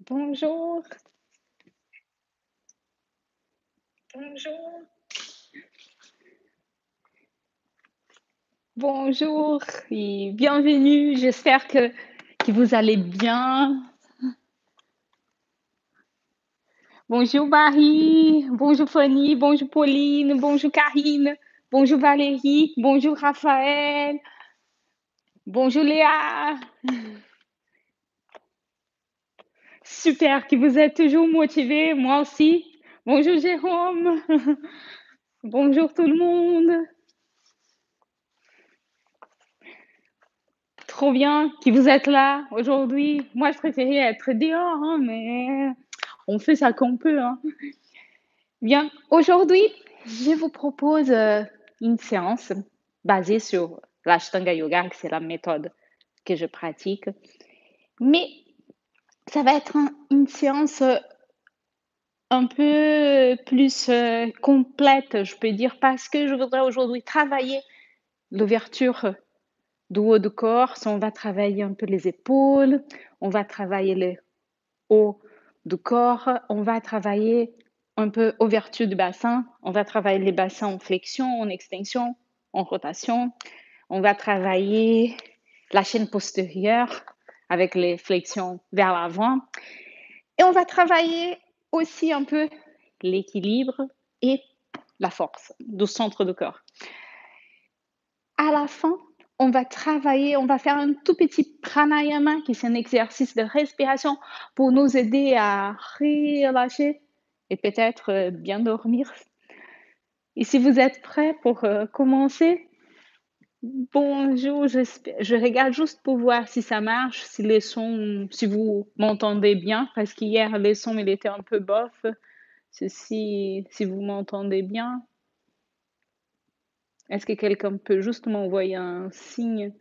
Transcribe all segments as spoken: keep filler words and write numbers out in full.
Bonjour, bonjour, bonjour et bienvenue. J'espère que, que vous allez bien. Bonjour Marie, bonjour Fanny, bonjour Pauline, bonjour Karine, bonjour Valérie, bonjour Raphaël, bonjour Léa. Super que vous êtes toujours motivés, moi aussi. Bonjour Jérôme, bonjour tout le monde. Trop bien que vous êtes là aujourd'hui. Moi, je préférais être dehors, hein, mais on fait ça qu'on peut, hein. Bien, aujourd'hui, je vous propose euh, une séance basée sur l'Ashtanga Yoga, que c'est la méthode que je pratique. Mais ça va être un- une séance euh, un peu plus euh, complète, je peux dire, parce que je voudrais aujourd'hui travailler l'ouverture du haut du corps. On va travailler un peu les épaules, on va travailler le haut du corps, on va travailler un peu ouverture du bassin, on va travailler les bassins en flexion, en extension, en rotation, on va travailler la chaîne postérieure avec les flexions vers l'avant et on va travailler aussi un peu l'équilibre et la force du centre du corps. À la fin, on va travailler, on va faire un tout petit pranayama qui est un exercice de respiration pour nous aider à relâcher et peut-être euh, bien dormir. Et si vous êtes prêts pour euh, commencer, bonjour, je regarde juste pour voir si ça marche, si les sons, si vous m'entendez bien, parce qu'hier les sons il était un peu bof. Si, si vous m'entendez bien, est-ce que quelqu'un peut juste m'envoyer un signe?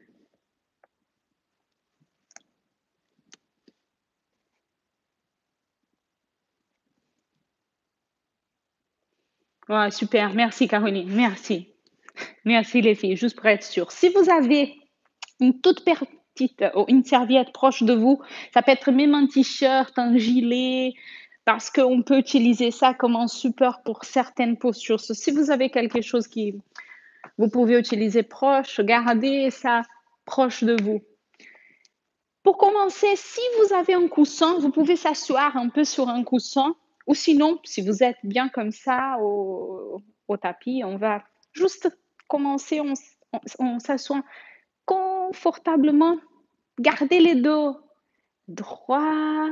Ouais, super, merci Caroline, merci. Merci les filles, juste pour être sûre. Si vous avez une toute petite ou une serviette proche de vous, ça peut être même un t-shirt, un gilet, parce qu'on peut utiliser ça comme un support pour certaines postures. So, si vous avez quelque chose qui vous pouvez utiliser proche, gardez ça proche de vous. Pour commencer, si vous avez un coussin, vous pouvez s'asseoir un peu sur un coussin, ou sinon, si vous êtes bien comme ça au, au tapis, on va juste commencer, on, on, on s'assoit confortablement, gardez les dos droits.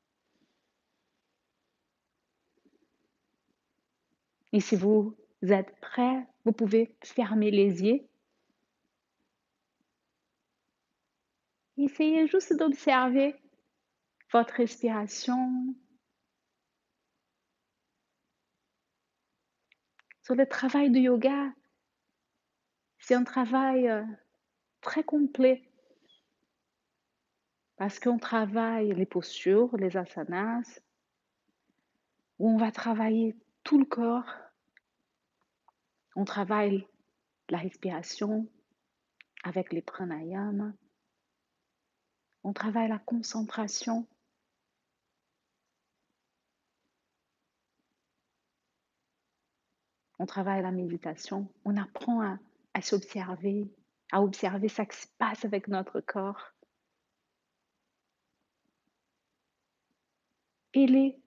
Et si vous êtes prêts, vous pouvez fermer les yeux. Essayez juste d'observer votre respiration. Sur le travail de yoga, c'est un travail euh, très complet parce qu'on travaille les postures, les asanas, où on va travailler tout le corps. On travaille la respiration avec les pranayama. On travaille la concentration. On travaille la méditation. On apprend à, à s'observer, à observer ce qui se passe avec notre corps. Et les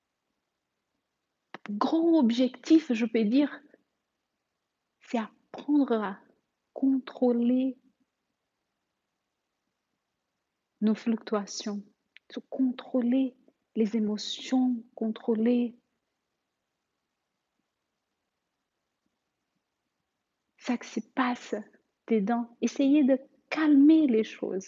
grands objectifs, je peux dire, c'est apprendre à contrôler nos fluctuations, contrôler les émotions, contrôler ça qui se passe dedans. Essayez de calmer les choses.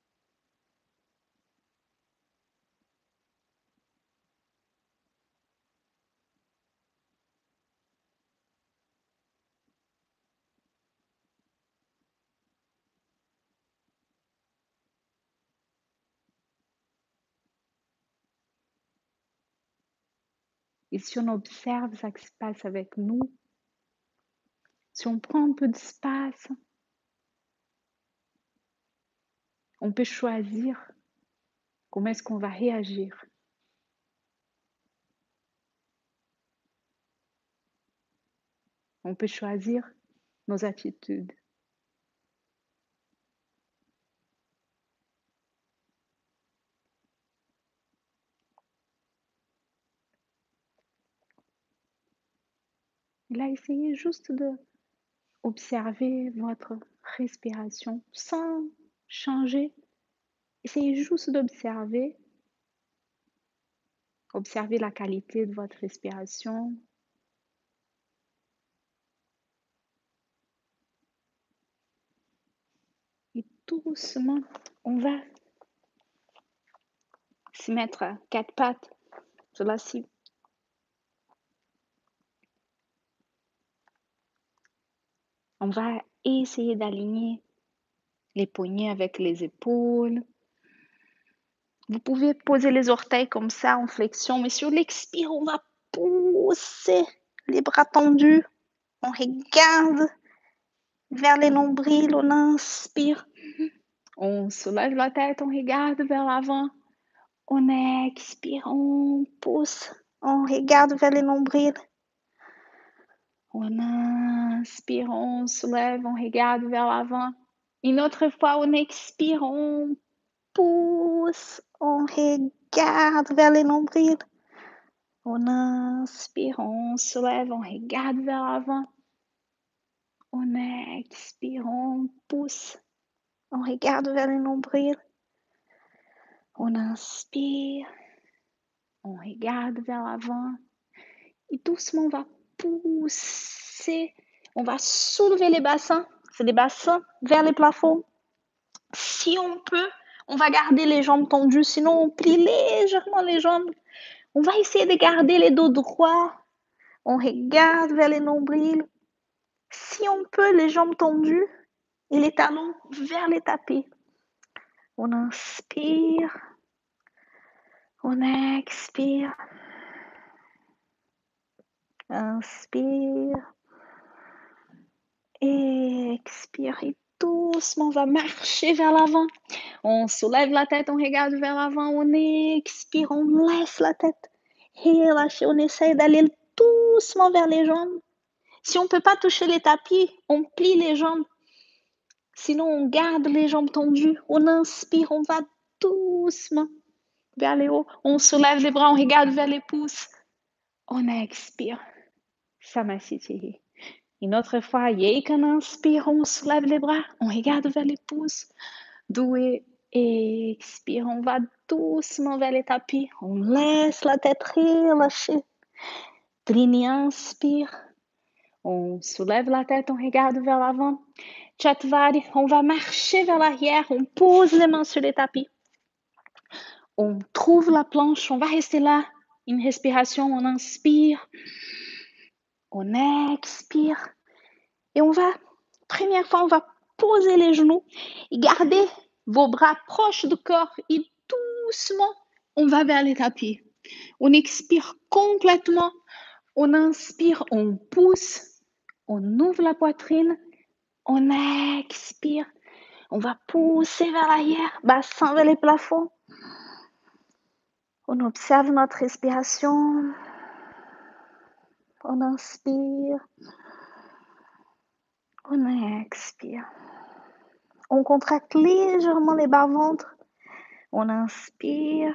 Et si on observe ce qui se passe avec nous, si on prend un peu d'espace, on peut choisir comment est-ce qu'on va réagir. On peut choisir nos attitudes. Là, essayez juste de observer votre respiration sans changer. Essayez juste d'observer. Observez la qualité de votre respiration. Et doucement, on va se mettre à quatre pattes sur la cible. On va essayer d'aligner les poignets avec les épaules. Vous pouvez poser les orteils comme ça en flexion, mais sur l'expire, on va pousser les bras tendus. On regarde vers les nombrils, on inspire. On soulève la tête, on regarde vers l'avant. On expire, on pousse. On regarde vers les nombrils. On inspire, on soulève, on regarde vers l'avant. Une autre fois, on expire, on pousse, on regarde vers les nombrils. On inspire, on soulève, on regarde vers l'avant. On expire, on pousse, on regarde vers les nombrils. On inspire, on regarde vers l'avant. Et doucement, on va pousser. On va soulever les bassins. C'est les bassins vers les plafonds. Si on peut, on va garder les jambes tendues. Sinon, on plie légèrement les jambes. On va essayer de garder les dos droits. On regarde vers les nombrils. Si on peut, les jambes tendues et les talons vers les tapis. On inspire. On expire. Inspire. Expire. Et doucement, on va marcher vers l'avant. On soulève la tête, on regarde vers l'avant. On expire, on laisse la tête relâcher. On essaye d'aller doucement vers les jambes. Si on ne peut pas toucher les tapis, on plie les jambes. Sinon, on garde les jambes tendues. On inspire, on va doucement vers les hauts. On soulève les bras, on regarde vers les pouces. On expire. Samasthiti. Une autre fois, Yekan inspire, on soulève les bras, on regarde vers les pouces. Doué, expire, on va doucement vers les tapis. On laisse la tête relâcher. Trini inspire. On soulève la tête, on regarde vers l'avant. Chatvari, on va marcher vers l'arrière, on pose les mains sur les tapis. On trouve la planche, on va rester là. Une respiration, on inspire. On expire. Et on va, première fois, on va poser les genoux et garder vos bras proches du corps. Et doucement, on va vers les tapis. On expire complètement. On inspire, on pousse. On ouvre la poitrine. On expire. On va pousser vers l'arrière, bassin vers les plafonds. On observe notre respiration. On inspire. On expire. On contracte légèrement les bas-ventres. On inspire.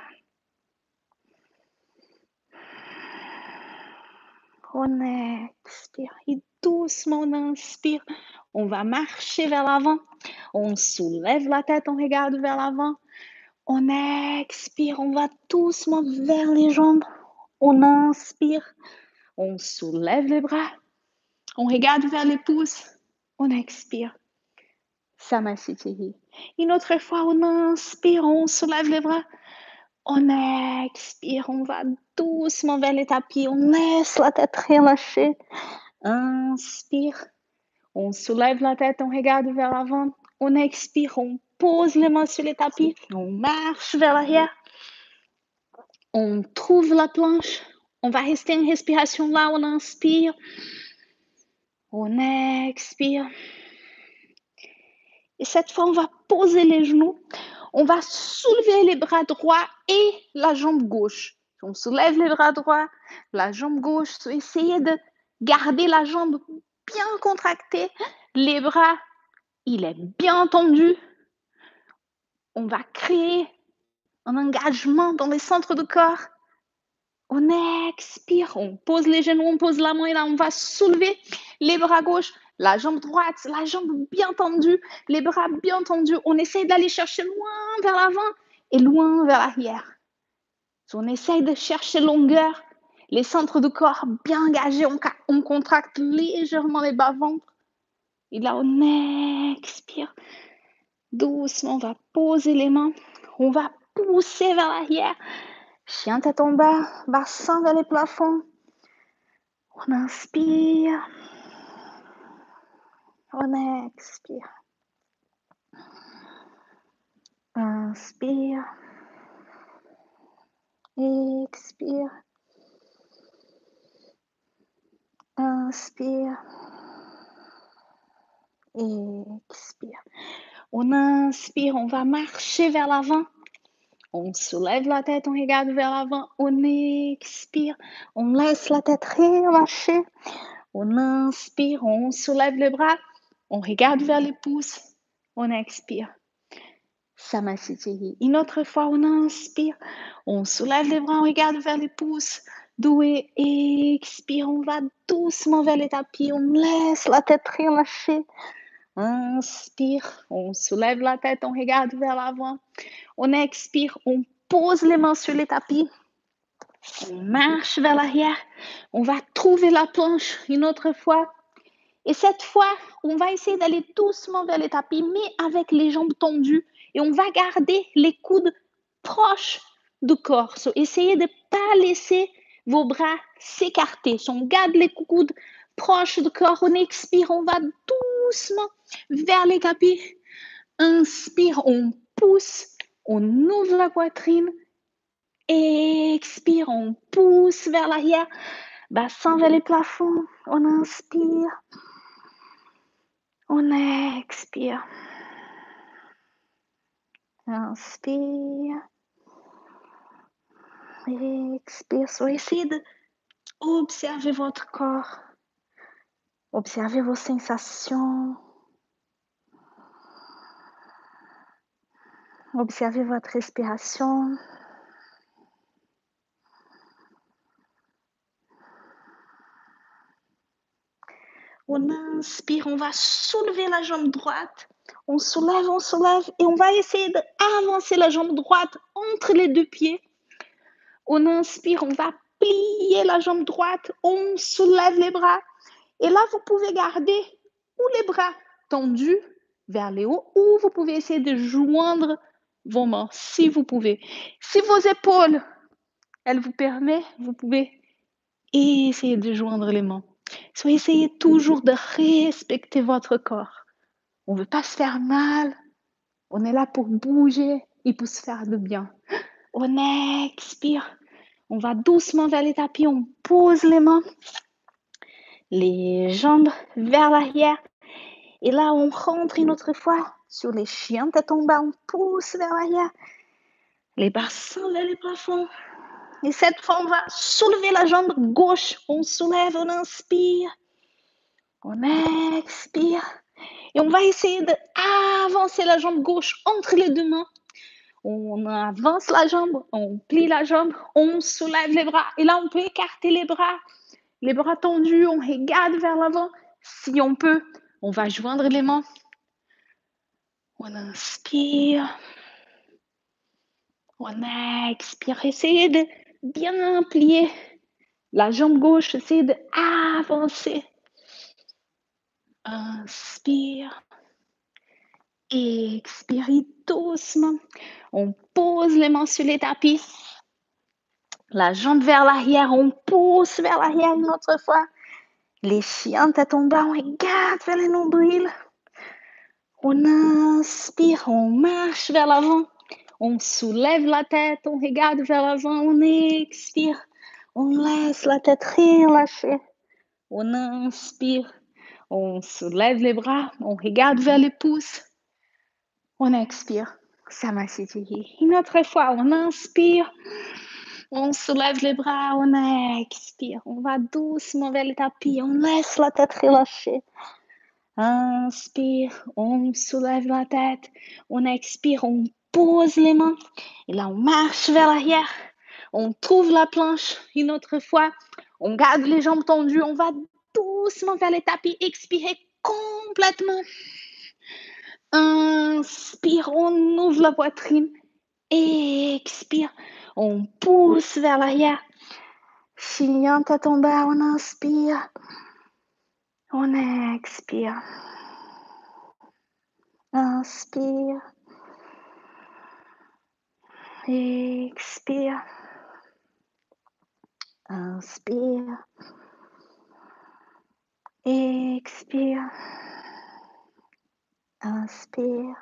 On expire. Et doucement, on inspire. On va marcher vers l'avant. On soulève la tête, on regarde vers l'avant. On expire. On va doucement vers les jambes. On inspire. On soulève les bras. On regarde vers les pouces. On expire. Samasthiti. Une autre fois, on inspire, on soulève les bras. On expire, on va doucement vers les tapis. On laisse la tête relâcher. Inspire. On soulève la tête, on regarde vers l'avant. On expire, on pose les mains sur les tapis. On marche vers l'arrière. On trouve la planche. On va rester une respiration là. On inspire. On expire. Et cette fois, on va poser les genoux. On va soulever les bras droits et la jambe gauche. On soulève les bras droits, la jambe gauche. Essayez de garder la jambe bien contracté. Les bras, il est bien tendu. On va créer un engagement dans les centres du corps. On expire, on pose les genoux, on pose la main et là, on va soulever les bras gauche, la jambe droite, la jambe bien tendue, les bras bien tendus. On essaye d'aller chercher loin vers l'avant et loin vers l'arrière. On essaye de chercher longueur, les centres du corps bien engagés. On, on contracte légèrement les bas-ventres. Et là, on expire. Doucement, on va poser les mains. On va pousser vers l'arrière. Chien tête en bas, bassin vers les plafonds. On inspire. On expire. Inspire. Expire. Inspire. Expire. On inspire, on va marcher vers l'avant. On soulève la tête, on regarde vers l'avant. On expire, on laisse la tête relâcher. On inspire, on soulève les bras. On regarde vers les pouces. On expire. Samasthiti. Une autre fois, on inspire. On soulève les bras, on regarde vers les pouces. Doué, expire. On va doucement vers les tapis. On laisse la tête relâcher. Inspire, on soulève la tête, on regarde vers l'avant. On expire, on pose les mains sur les tapis. On marche vers l'arrière. On va trouver la planche une autre fois. Et cette fois, on va essayer d'aller doucement vers les tapis, mais avec les jambes tendues. Et on va garder les coudes proches du corps. So, essayez de ne pas laisser vos bras s'écarter. So, on garde les coudes proches du corps. On expire, on va doucement vers les tapis. Inspire, on pousse, on ouvre la poitrine. Expire, on pousse vers l'arrière. Bassin vers les plafonds. On inspire. On expire. Inspire. Expire. So, essayez d'observer votre corps. Observez vos sensations. Observez votre respiration. On inspire, on va soulever la jambe droite. On soulève, on soulève et on va essayer d'avancer la jambe droite entre les deux pieds. On inspire, on va plier la jambe droite. On soulève les bras. Et là, vous pouvez garder ou les bras tendus vers les hauts ou vous pouvez essayer de joindre vos mains si vous pouvez. Si vos épaules, elles vous permettent, vous pouvez essayer de joindre les mains. So, essayez toujours de respecter votre corps. On ne veut pas se faire mal. On est là pour bouger et pour se faire du bien. On expire. On va doucement vers les tapis. On pose les mains. Les jambes vers l'arrière. Et là, on rentre une autre fois sur les chiens tête en bas. On pousse vers l'arrière. Les bassins vers les plafonds. Et cette fois, on va soulever la jambe gauche. On soulève, on inspire. On expire. Et on va essayer d'avancer la jambe gauche entre les deux mains. On avance la jambe, on plie la jambe, on soulève les bras. Et là, on peut écarter les bras. Les bras tendus, on regarde vers l'avant. Si on peut, on va joindre les mains. On inspire. On expire. Essayez de bien plier la jambe gauche. Essayez d'avancer. Inspire. Expire doucement. On pose les mains sur les tapis. La jambe vers l'arrière. On pousse vers l'arrière une autre fois. Les chiens tête en bas. On regarde vers les nombrils. On inspire. On marche vers l'avant. On soulève la tête. On regarde vers l'avant. On expire. On laisse la tête relâcher. On inspire. On soulève les bras. On regarde vers les pouces. On expire. Samasthiti. Une autre fois, on inspire. On soulève les bras, on expire. On va doucement vers le tapis. On laisse la tête relâchée. Inspire, on soulève la tête. On expire, on pose les mains. Et là, on marche vers l'arrière. On trouve la planche une autre fois. On garde les jambes tendues. On va doucement vers le tapis. Expirez complètement. Inspire, on ouvre la poitrine. Expire, on pousse vers l'arrière. Chignon, tête en bas, on inspire. On expire. Inspire. Expire. Inspire. Expire. Inspire.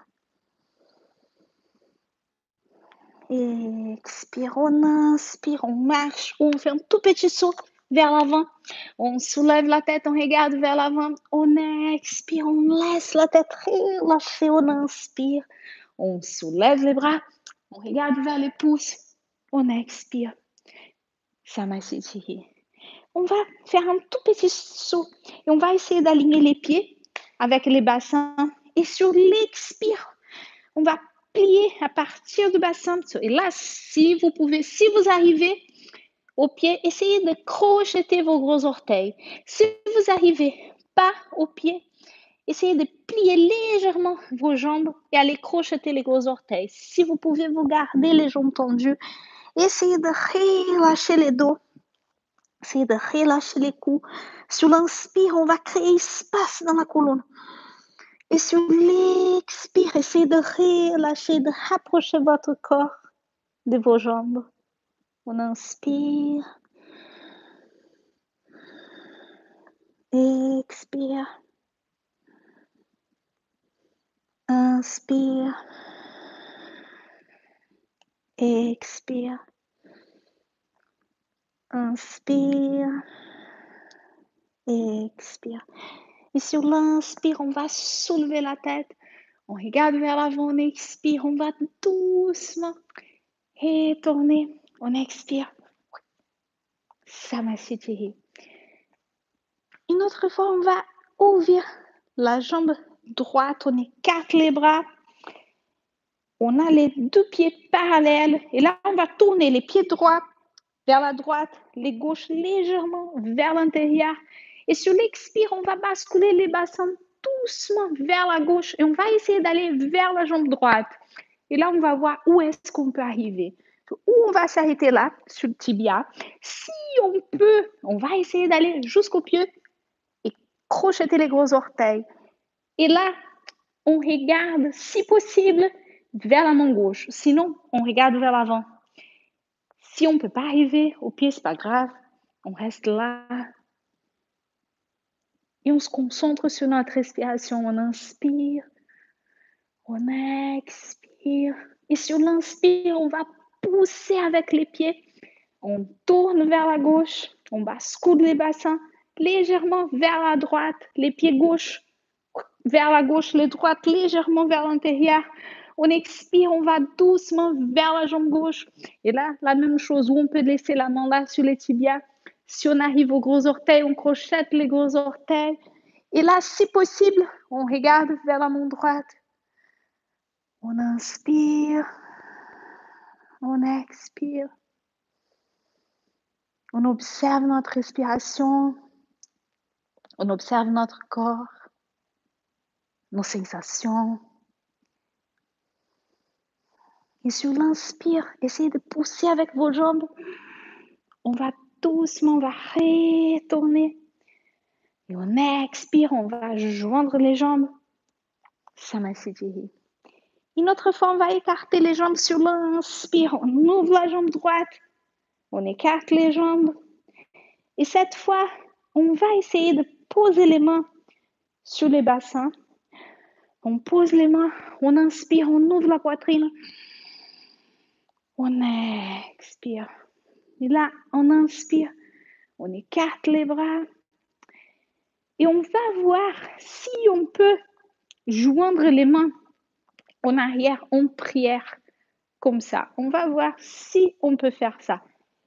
Expire. On inspire, on marche, on fait un tout petit saut vers l'avant. On soulève la tête, on regarde vers l'avant. On expire, on laisse la tête relâchée, on inspire. On soulève les bras, on regarde vers les pouces. On expire. Samasthiti. On va faire un tout petit saut et on va essayer d'aligner les pieds avec les bassins. Et sur l'expire, on va plier à partir du bassin. Et là, si vous pouvez, si vous arrivez au pied, essayez de crocheter vos gros orteils. Si vous n'arrivez pas au pied, essayez de plier légèrement vos jambes et aller crocheter les gros orteils. Si vous pouvez vous garder les jambes tendues, essayez de relâcher les dos. Essayez de relâcher les coups. Sur l'inspire, on va créer espace dans la colonne. Et sur l'expire, essayez de relâcher, de rapprocher votre corps de vos jambes. On inspire. Expire. Inspire. Expire. Inspire. Expire. Et sur l'inspire, on va soulever la tête. On regarde vers l'avant, on expire. On va doucement retourner. On expire. Samasthiti. Une autre fois, on va ouvrir la jambe droite. On écarte les bras. On a les deux pieds parallèles. Et là, on va tourner les pieds droits vers la droite, les gauches légèrement vers l'intérieur. Et sur l'expire, on va basculer les bassins doucement vers la gauche et on va essayer d'aller vers la jambe droite. Et là, on va voir où est-ce qu'on peut arriver. Où on va s'arrêter là, sur le tibia. Si on peut, on va essayer d'aller jusqu'au pied et crocheter les gros orteils. Et là, on regarde, si possible, vers la main gauche. Sinon, on regarde vers l'avant. Si on ne peut pas arriver au pied, ce n'est pas grave. On reste là. Et on se concentre sur notre respiration. On inspire. On expire. Et sur l'inspire, on va pousser avec les pieds. On tourne vers la gauche. On bascule les bassins légèrement vers la droite. Les pieds gauche vers la gauche, les droites légèrement vers l'intérieur. On expire, on va doucement vers la jambe gauche. Et là, la même chose, où on peut laisser la main là sur les tibias. Si on arrive aux gros orteils, on crochette les gros orteils. Et là, si possible, on regarde vers la main droite. On inspire. On expire. On observe notre respiration. On observe notre corps. Nos sensations. Et sur l'inspire, essayez de pousser avec vos jambes. On va doucement, on va retourner. Et on expire, on va joindre les jambes. Samasthiti. Une autre fois, on va écarter les jambes sur l'inspire. On ouvre la jambe droite. On écarte les jambes. Et cette fois, on va essayer de poser les mains sur les bassins. On pose les mains, on inspire, on ouvre la poitrine. On expire. Et là, on inspire, on écarte les bras. Et on va voir si on peut joindre les mains en arrière, en prière, comme ça. On va voir si on peut faire ça.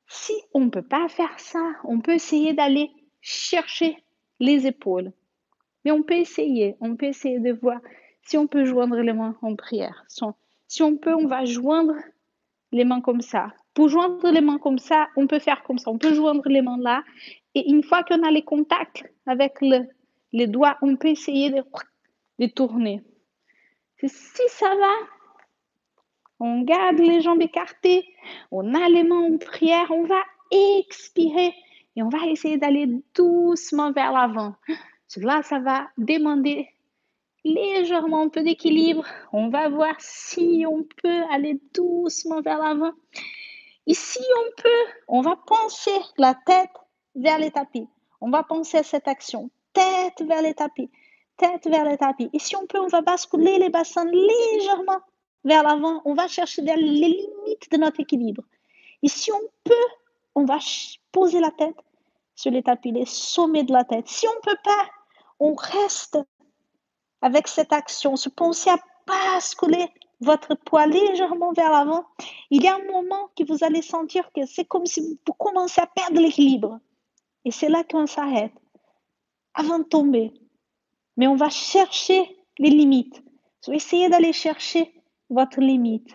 Si on ne peut pas faire ça, on peut essayer d'aller chercher les épaules. Mais on peut essayer, on peut essayer de voir si on peut joindre les mains en prière. Si on, si on peut, on va joindre les mains comme ça. Pour joindre les mains comme ça, on peut faire comme ça. On peut joindre les mains là. Et une fois qu'on a les contacts avec le, les doigts, on peut essayer de, de tourner. Si ça va, on garde les jambes écartées, on a les mains en prière, on va expirer et on va essayer d'aller doucement vers l'avant. Là, ça va demander légèrement un peu d'équilibre. On va voir si on peut aller doucement vers l'avant. Et si on peut, on va pencher la tête vers les tapis. On va penser à cette action. Tête vers les tapis. Tête vers les tapis. Et si on peut, on va basculer les bassins légèrement vers l'avant. On va chercher vers les limites de notre équilibre. Et si on peut, on va poser la tête sur les tapis, les sommets de la tête. Si on ne peut pas, on reste avec cette action. Se penser à basculer votre poids légèrement vers l'avant. Il y a un moment que vous allez sentir que c'est comme si vous commencez à perdre l'équilibre. Et c'est là qu'on s'arrête, avant de tomber. Mais on va chercher les limites. Vous essayez d'aller chercher votre limite.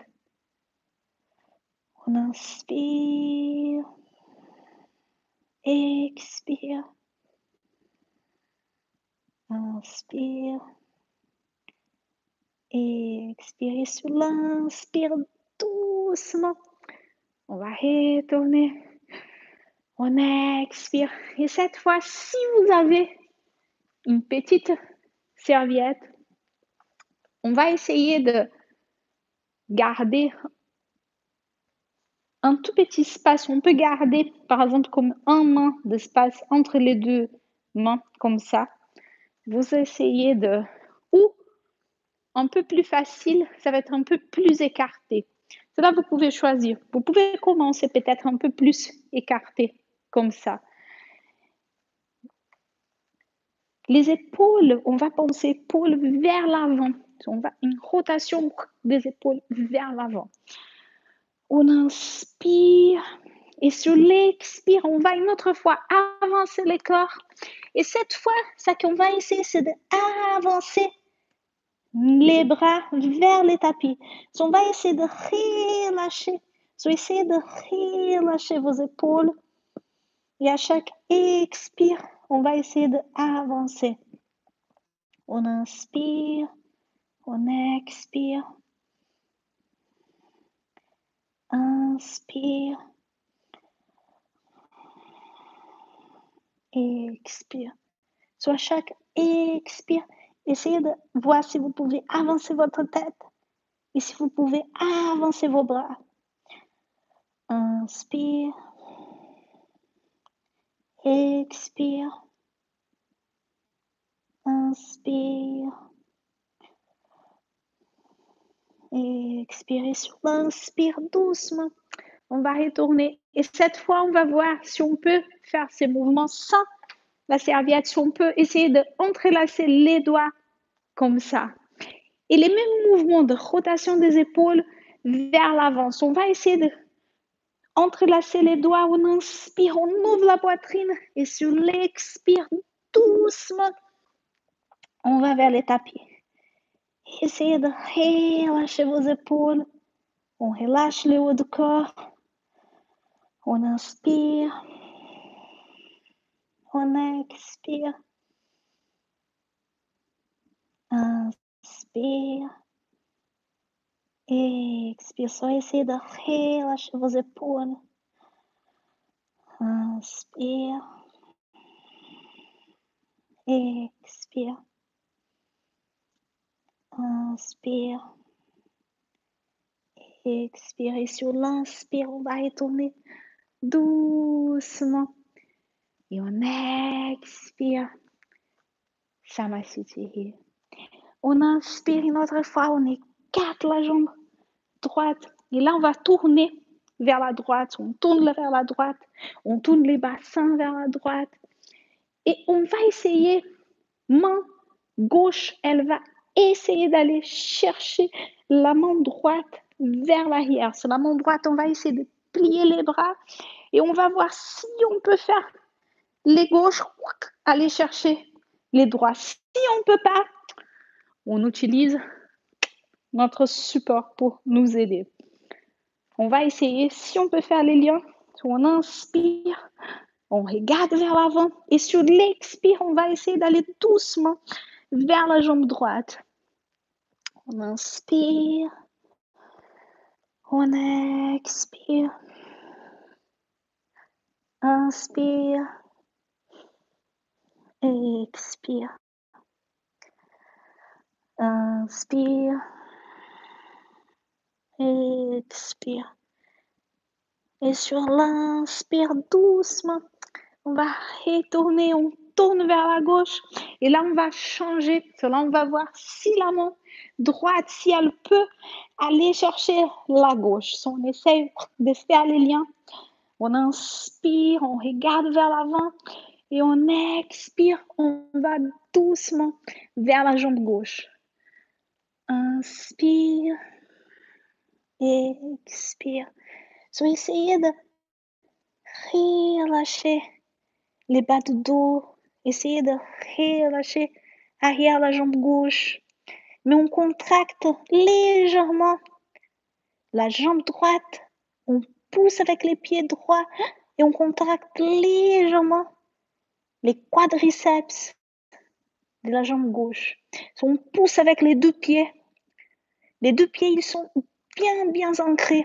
On inspire. Expire. Inspire. Expirez sur l'inspire doucement. On va retourner. On expire. Et cette fois, si vous avez une petite serviette, on va essayer de garder un tout petit espace. On peut garder, par exemple, comme un main d'espace entre les deux mains, comme ça. Vous essayez de... Ou, un peu plus facile, ça va être un peu plus écarté. Cela, vous pouvez choisir. Vous pouvez commencer peut-être un peu plus écarté, comme ça. Les épaules, on va penser épaules vers l'avant. On va une rotation des épaules vers l'avant. On inspire. Et sur l'expire, on va une autre fois avancer le corps. Et cette fois, ce qu'on va essayer, c'est d'avancer les bras vers les tapis. On va essayer de relâcher. On va essayer de relâcher vos épaules. Et à chaque expire, on va essayer d'avancer. On inspire, on expire. Inspire. Expire. Soit chaque expire, essayez de voir si vous pouvez avancer votre tête et si vous pouvez avancer vos bras. Inspire. Expire. Inspire. Expirez sur l'inspire doucement. On va retourner. Et cette fois, on va voir si on peut faire ces mouvements sans la serviette. Si on peut essayer d'entrelacer les doigts comme ça. Et les mêmes mouvements de rotation des épaules vers l'avant. On va essayer de entrelacer les doigts. On inspire, on ouvre la poitrine. Et sur l'expire, doucement, on va vers les tapis. Essayez de relâcher vos épaules. On relâche le haut du corps. On inspire. On expire. Inspire. Expire. Só essayez de relâcher vos épaules. Inspire. Expire. Inspire. Expire. Et sur l'inspire, on va retourner doucement. Et on expire. Samasthiti. On inspire une autre fois. On écarte la jambe droite. Et là, on va tourner vers la droite. On tourne vers la droite. On tourne les bassins vers la droite. Et on va essayer, main gauche, elle va essayer d'aller chercher la main droite vers l'arrière. Sur la main droite, on va essayer de plier les bras Et on va voir si on peut faire les gauches, aller chercher les droits. Si on ne peut pas, on utilise notre support pour nous aider. On va essayer, si on peut faire les liens, on inspire, on regarde vers l'avant et sur l'expire, on va essayer d'aller doucement vers la jambe droite. On inspire, on expire, inspire, expire, inspire, expire. Et sur l'inspire doucement, on va retourner, on tourne vers la gauche. Et là, on va changer. Là, on va voir si la main droite, si elle peut aller chercher la gauche. Si on essaye de faire les liens, on inspire, on regarde vers l'avant. Et on expire, on va doucement vers la jambe gauche. Inspire, expire. So, essayez de relâcher les bas de dos. Essayez de relâcher arrière la jambe gauche. Mais on contracte légèrement la jambe droite. On pousse avec les pieds droits et on contracte légèrement les quadriceps de la jambe gauche. So, on pousse avec les deux pieds. Les deux pieds, ils sont bien, bien ancrés.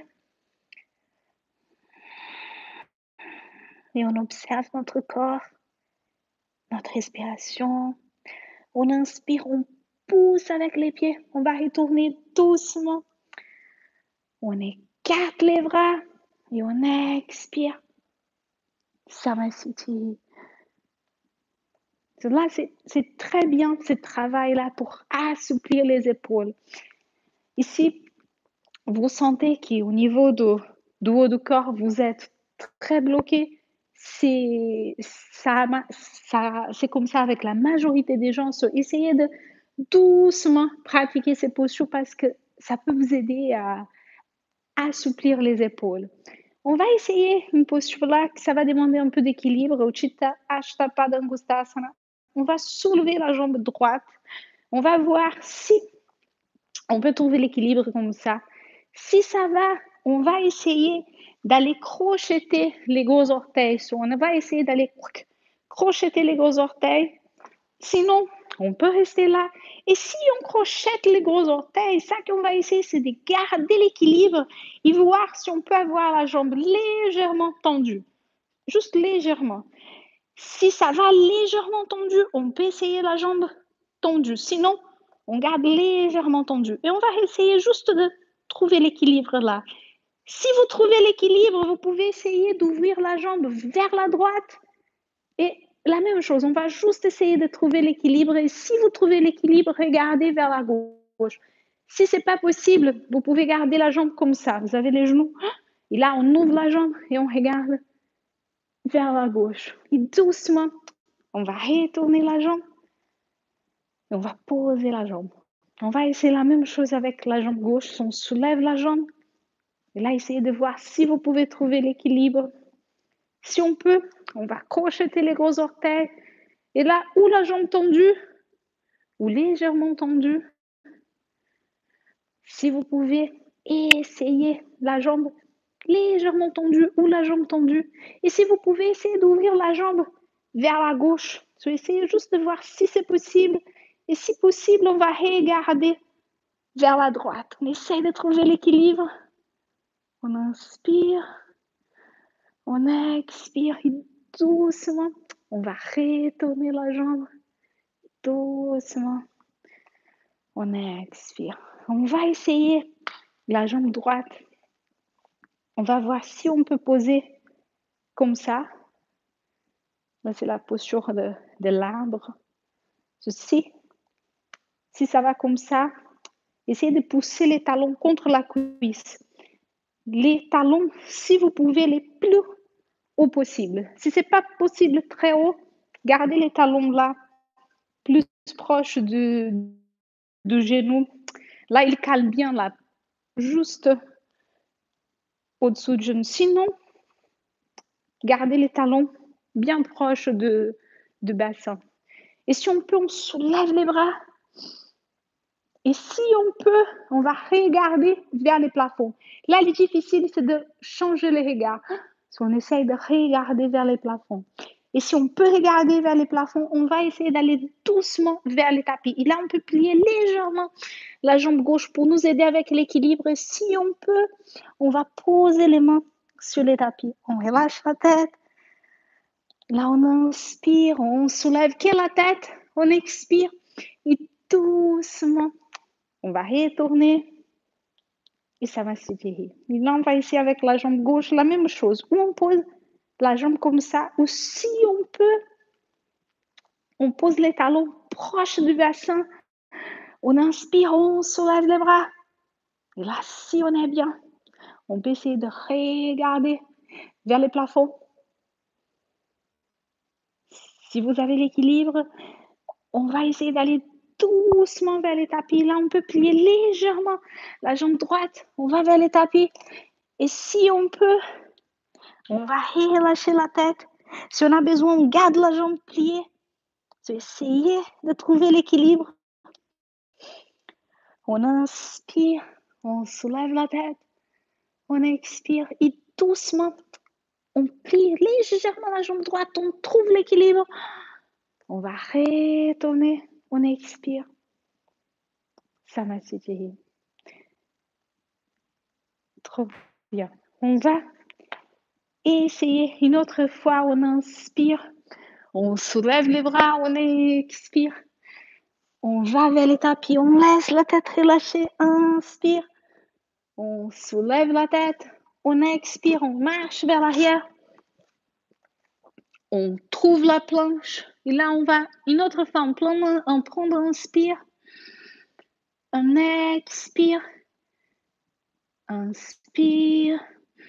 Et on observe notre corps, notre respiration. On inspire, on pousse avec les pieds. On va retourner doucement. On écarte les bras et on expire. Samasthiti. Là, c'est, c'est très bien ce travail-là pour assouplir les épaules. Ici, vous sentez qu'au niveau de, du haut du corps, vous êtes très bloqué. C'est, ça, ça, c'est comme ça avec la majorité des gens. So, essayez de doucement pratiquer ces postures parce que ça peut vous aider à assouplir les épaules. On va essayer une posture là, ça va demander un peu d'équilibre. Utthita Hasta Padangusthasana. On va soulever la jambe droite. On va voir si on peut trouver l'équilibre comme ça. Si ça va, on va essayer d'aller crocheter les gros orteils. So, on va essayer d'aller crocheter les gros orteils. Sinon, on peut rester là. Et si on crochette les gros orteils, ça qu'on va essayer, c'est de garder l'équilibre et voir si on peut avoir la jambe légèrement tendue. Juste légèrement. Si ça va légèrement tendu, on peut essayer la jambe tendue. Sinon, on garde légèrement tendu. Et on va essayer juste de trouver l'équilibre là. Si vous trouvez l'équilibre, vous pouvez essayer d'ouvrir la jambe vers la droite. Et la même chose, on va juste essayer de trouver l'équilibre. Et si vous trouvez l'équilibre, regardez vers la gauche. Si ce n'est pas possible, vous pouvez garder la jambe comme ça. Vous avez les genoux. Et là, on ouvre la jambe et on regarde vers la gauche. Et doucement, on va retourner la jambe et on va poser la jambe. On va essayer la même chose avec la jambe gauche. On soulève la jambe. Et là, essayez de voir si vous pouvez trouver l'équilibre. Si on peut, on va crocheter les gros orteils. Et là, ou la jambe tendue, ou légèrement tendue. Si vous pouvez, essayez la jambe légèrement tendue ou la jambe tendue. Et si vous pouvez, essayer d'ouvrir la jambe vers la gauche. So, essayez juste de voir si c'est possible. Et si possible, on va regarder vers la droite. On essaye de trouver l'équilibre. On inspire. On expire. Et doucement, on va retourner la jambe. Doucement. On expire. On va essayer la jambe droite. On va voir si on peut poser comme ça. Là, c'est la posture de, de l'arbre. Si, si ça va comme ça, essayez de pousser les talons contre la cuisse. Les talons, si vous pouvez, les plus haut possible. Si ce n'est pas possible très haut, gardez les talons là, plus proches du, du genou. Là, il cale bien là, juste au-dessous du genou. Sinon, garder les talons bien proches de de bassin et si on peut, on soulève les bras et si on peut, on va regarder vers les plafonds. Là, le difficile, c'est de changer le regard. Si on essaye de regarder vers les plafonds et si on peut regarder vers les plafonds, on va essayer d'aller doucement vers les tapis et là, on peut plier légèrement la jambe gauche pour nous aider avec l'équilibre et si on peut, on va poser les mains sur les tapis. On relâche la tête. Là, on inspire, on soulève que la tête, on expire et doucement, on va retourner et ça va se virer. Et là, on va essayer avec la jambe gauche la même chose. Ou on pose la jambe comme ça, ou si on peut, on pose les talons proches du bassin. On inspire, on soulève les bras. Et là, si on est bien, on peut essayer de regarder vers les plafonds. Si vous avez l'équilibre, on va essayer d'aller doucement vers les tapis. Là, on peut plier légèrement la jambe droite. On va vers les tapis. Et si on peut, on va relâcher la tête. Si on a besoin, on garde la jambe pliée. C'est essayer de trouver l'équilibre. On inspire, on soulève la tête. On expire et doucement, on plie légèrement la jambe droite. On trouve l'équilibre. On va retourner. On expire. Ça m'a suffi. Trop bien. On va essayer une autre fois. On inspire. On soulève les bras. On expire. On va vers les tapis. On laisse la tête relâchée. Inspire. On soulève la tête. On expire. On marche vers l'arrière. On trouve la planche. Et là, on va une autre fois. On prend, on prend, on inspire. On expire. Inspire.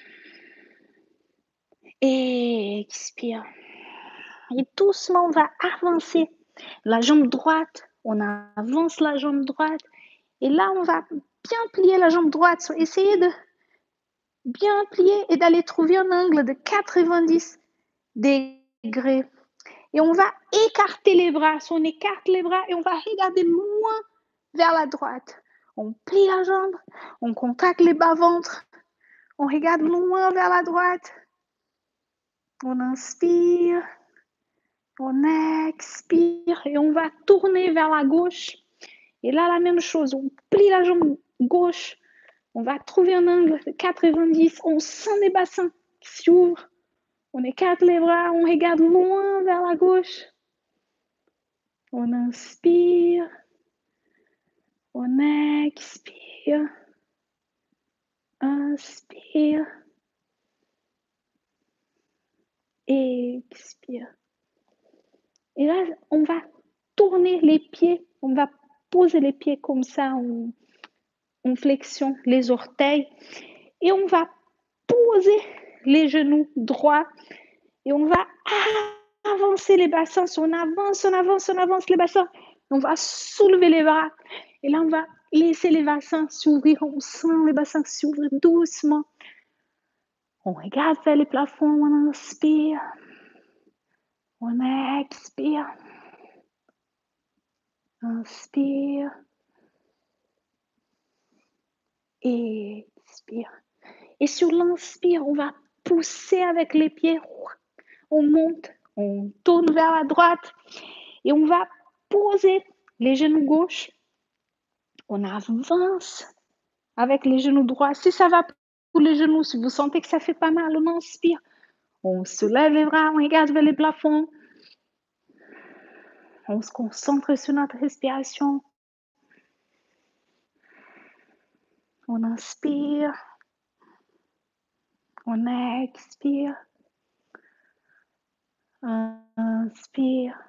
Expire. Et doucement, on va avancer la jambe droite. On avance la jambe droite. Et là, on va bien plier la jambe droite. Essayez de bien plier et d'aller trouver un angle de quatre-vingt-dix degrés. Et on va écarter les bras. On écarte les bras et on va regarder loin vers la droite. On plie la jambe. On contacte les bas-ventres. On regarde loin vers la droite. On inspire. On expire et on va tourner vers la gauche. Et là, la même chose. On plie la jambe gauche. On va trouver un angle de quatre-vingt-dix. On sent les bassins qui s'ouvrent. On écarte les bras. On regarde loin vers la gauche. On inspire. On expire. Inspire. Expire. Et là, on va tourner les pieds. On va poser les pieds comme ça. On, on flexion les orteils. Et on va poser les genoux droits. Et on va avancer les bassins. On avance, on avance, on avance les bassins. On va soulever les bras. Et là, on va laisser les bassins s'ouvrir. On sent les bassins s'ouvrir doucement. On regarde vers les plafonds. On inspire. On expire. Inspire. Expire. Et sur l'inspire, on va pousser avec les pieds. On monte, on tourne vers la droite et on va poser les genoux gauche. On avance avec les genoux droits. Si ça va pour les genoux, si vous sentez que ça fait pas mal, on inspire. On se lève les bras, on regarde vers les plafonds. On se concentre sur notre respiration. On inspire. On expire. Inspire.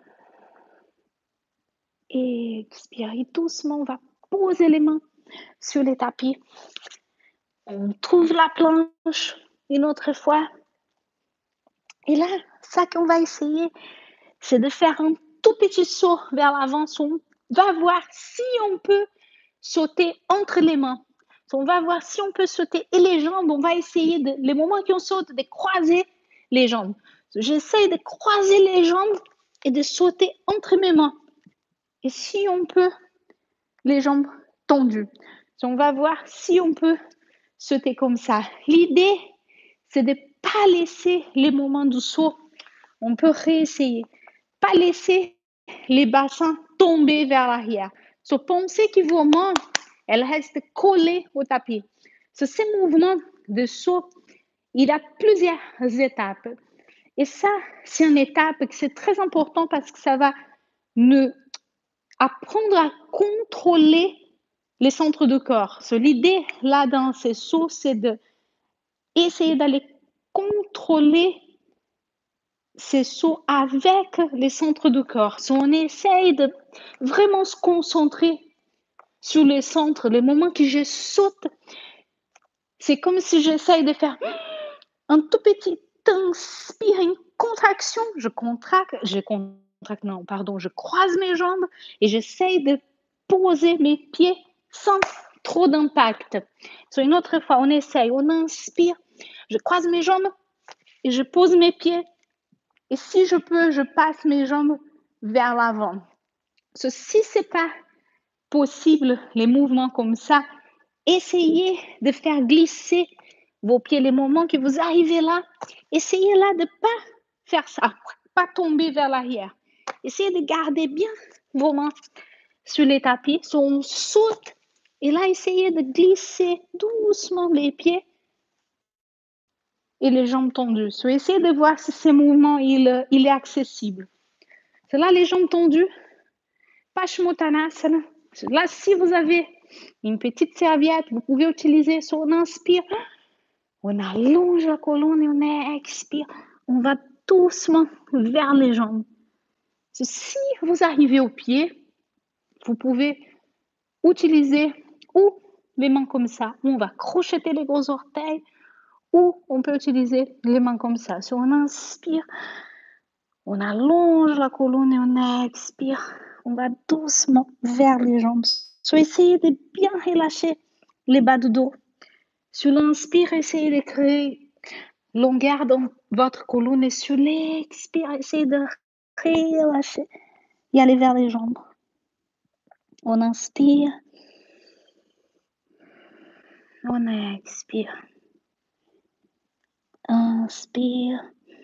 Expire. Et doucement, on va poser les mains sur les tapis. On trouve la planche une autre fois. Et là, ça qu'on va essayer, c'est de faire un tout petit saut vers l'avant. On va voir si on peut sauter entre les mains. On va voir si on peut sauter et les jambes, on va essayer, de, les moments qu'on saute, de croiser les jambes. J'essaie de croiser les jambes et de sauter entre mes mains. Et si on peut, les jambes tendues. On va voir si on peut sauter comme ça. L'idée, c'est de ne pas laisser les moments du saut. On peut réessayer. Pas laisser les bassins tomber vers l'arrière. So, pensez que vos mains, elles restent collées au tapis. So, ces mouvements de saut, il y a plusieurs étapes. Et ça, c'est une étape que c'est très important parce que ça va nous apprendre à contrôler les centres de corps. So, l'idée là dans ces sauts, c'est de essayer d'aller contrôler ces sauts avec les centres de corps. So, on essaye de vraiment se concentrer sur les centres. Le moment que je saute, c'est comme si j'essaye de faire un tout petit inspire, une contraction. Je contracte, je contracte, non, pardon, je croise mes jambes et j'essaye de poser mes pieds sans trop d'impact. So, une autre fois, on essaye, on inspire, je croise mes jambes et je pose mes pieds. Et si je peux, je passe mes jambes vers l'avant. So, si ce n'est pas possible, les mouvements comme ça, essayez de faire glisser vos pieds. Les moments que vous arrivez là, essayez là de ne pas faire ça, pas tomber vers l'arrière. Essayez de garder bien vos mains sur les tapis. So, on saute et là, essayez de glisser doucement les pieds et les jambes tendues. So, essayez de voir si ce mouvement il, il est accessible. C'est là les jambes tendues. Paschimottanasana. Là, si vous avez une petite serviette, vous pouvez utiliser. So, on inspire, on allonge la colonne et on expire. On va doucement vers les jambes. So, si vous arrivez au pied, vous pouvez utiliser ou les mains comme ça. On va crocheter les gros orteils ou on peut utiliser les mains comme ça. So, on inspire, on allonge la colonne et on expire. On va doucement vers les jambes. So, essayez de bien relâcher les bas du dos. Sur l'inspire, essayez de créer longueur dans votre colonne et sur l'expire, essayez de relâcher et aller vers les jambes. On inspire. On expire. Inspire.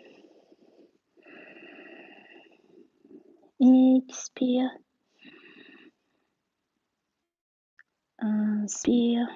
Expire. Inspire.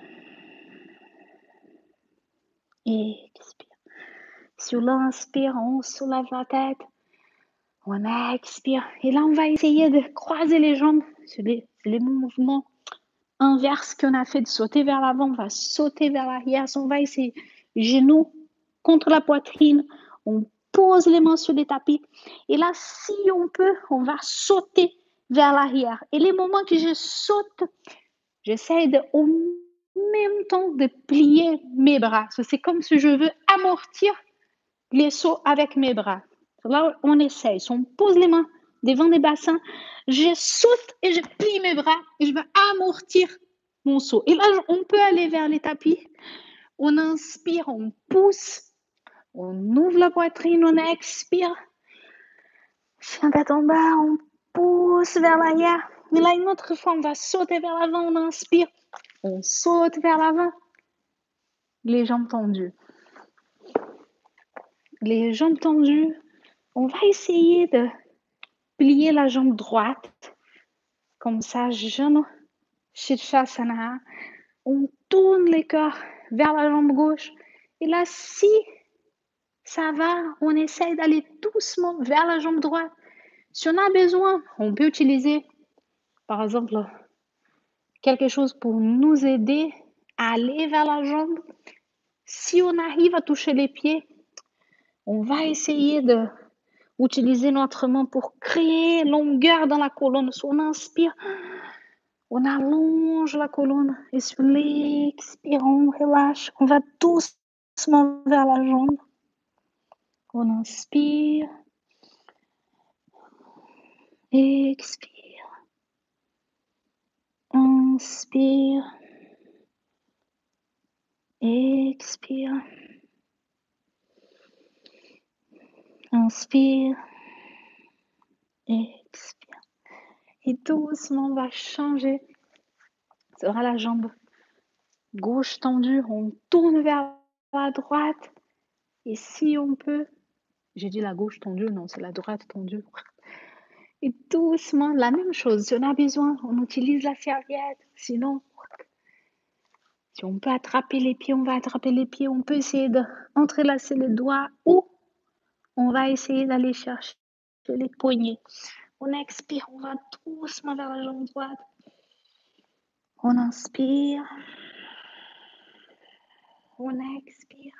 Expire. Sur l'inspire, on soulève la tête. On expire. Et là, on va essayer de croiser les jambes. C'est les, les mouvements inverses qu'on a fait de sauter vers l'avant. On va sauter vers l'arrière. On va essayer genoux contre la poitrine. On pose les mains sur les tapis. Et là, si on peut, on va sauter vers l'arrière. Et les moments que je saute, j'essaie de, au même temps de plier mes bras. C'est comme si je veux amortir les sauts avec mes bras. Là, on essaye. On pose les mains devant les bassins. Je saute et je plie mes bras et je vais amortir mon saut. Et là, on peut aller vers les tapis. On inspire, on pousse. On ouvre la poitrine, on expire. Chien tête en bas, on pousse vers l'arrière. Mais là, une autre fois, on va sauter vers l'avant, on inspire. On saute vers l'avant. Les jambes tendues. Les jambes tendues. On va essayer de plier la jambe droite. Comme ça, genou, Shirshasana. On tourne les corps vers la jambe gauche. Et là, si ça va, on essaye d'aller doucement vers la jambe droite. Si on a besoin, on peut utiliser, par exemple, quelque chose pour nous aider à aller vers la jambe. Si on arrive à toucher les pieds, on va essayer de utiliser notre main pour créer longueur dans la colonne. Si on inspire, on allonge la colonne et sur l'expire, on relâche. On va doucement vers la jambe. On inspire. Expire. Inspire. Expire. Inspire, expire. Et doucement, on va changer. Ce sera la jambe gauche tendue. On tourne vers la droite. Et si on peut, j'ai dit la gauche tendue, non, c'est la droite tendue. Et doucement, la même chose. Si on a besoin, on utilise la serviette. Sinon, si on peut attraper les pieds, on va attraper les pieds. On peut essayer d'entrelacer les doigts ou on va essayer d'aller chercher les poignets. On expire, on va doucement vers la jambe droite. On inspire. On expire.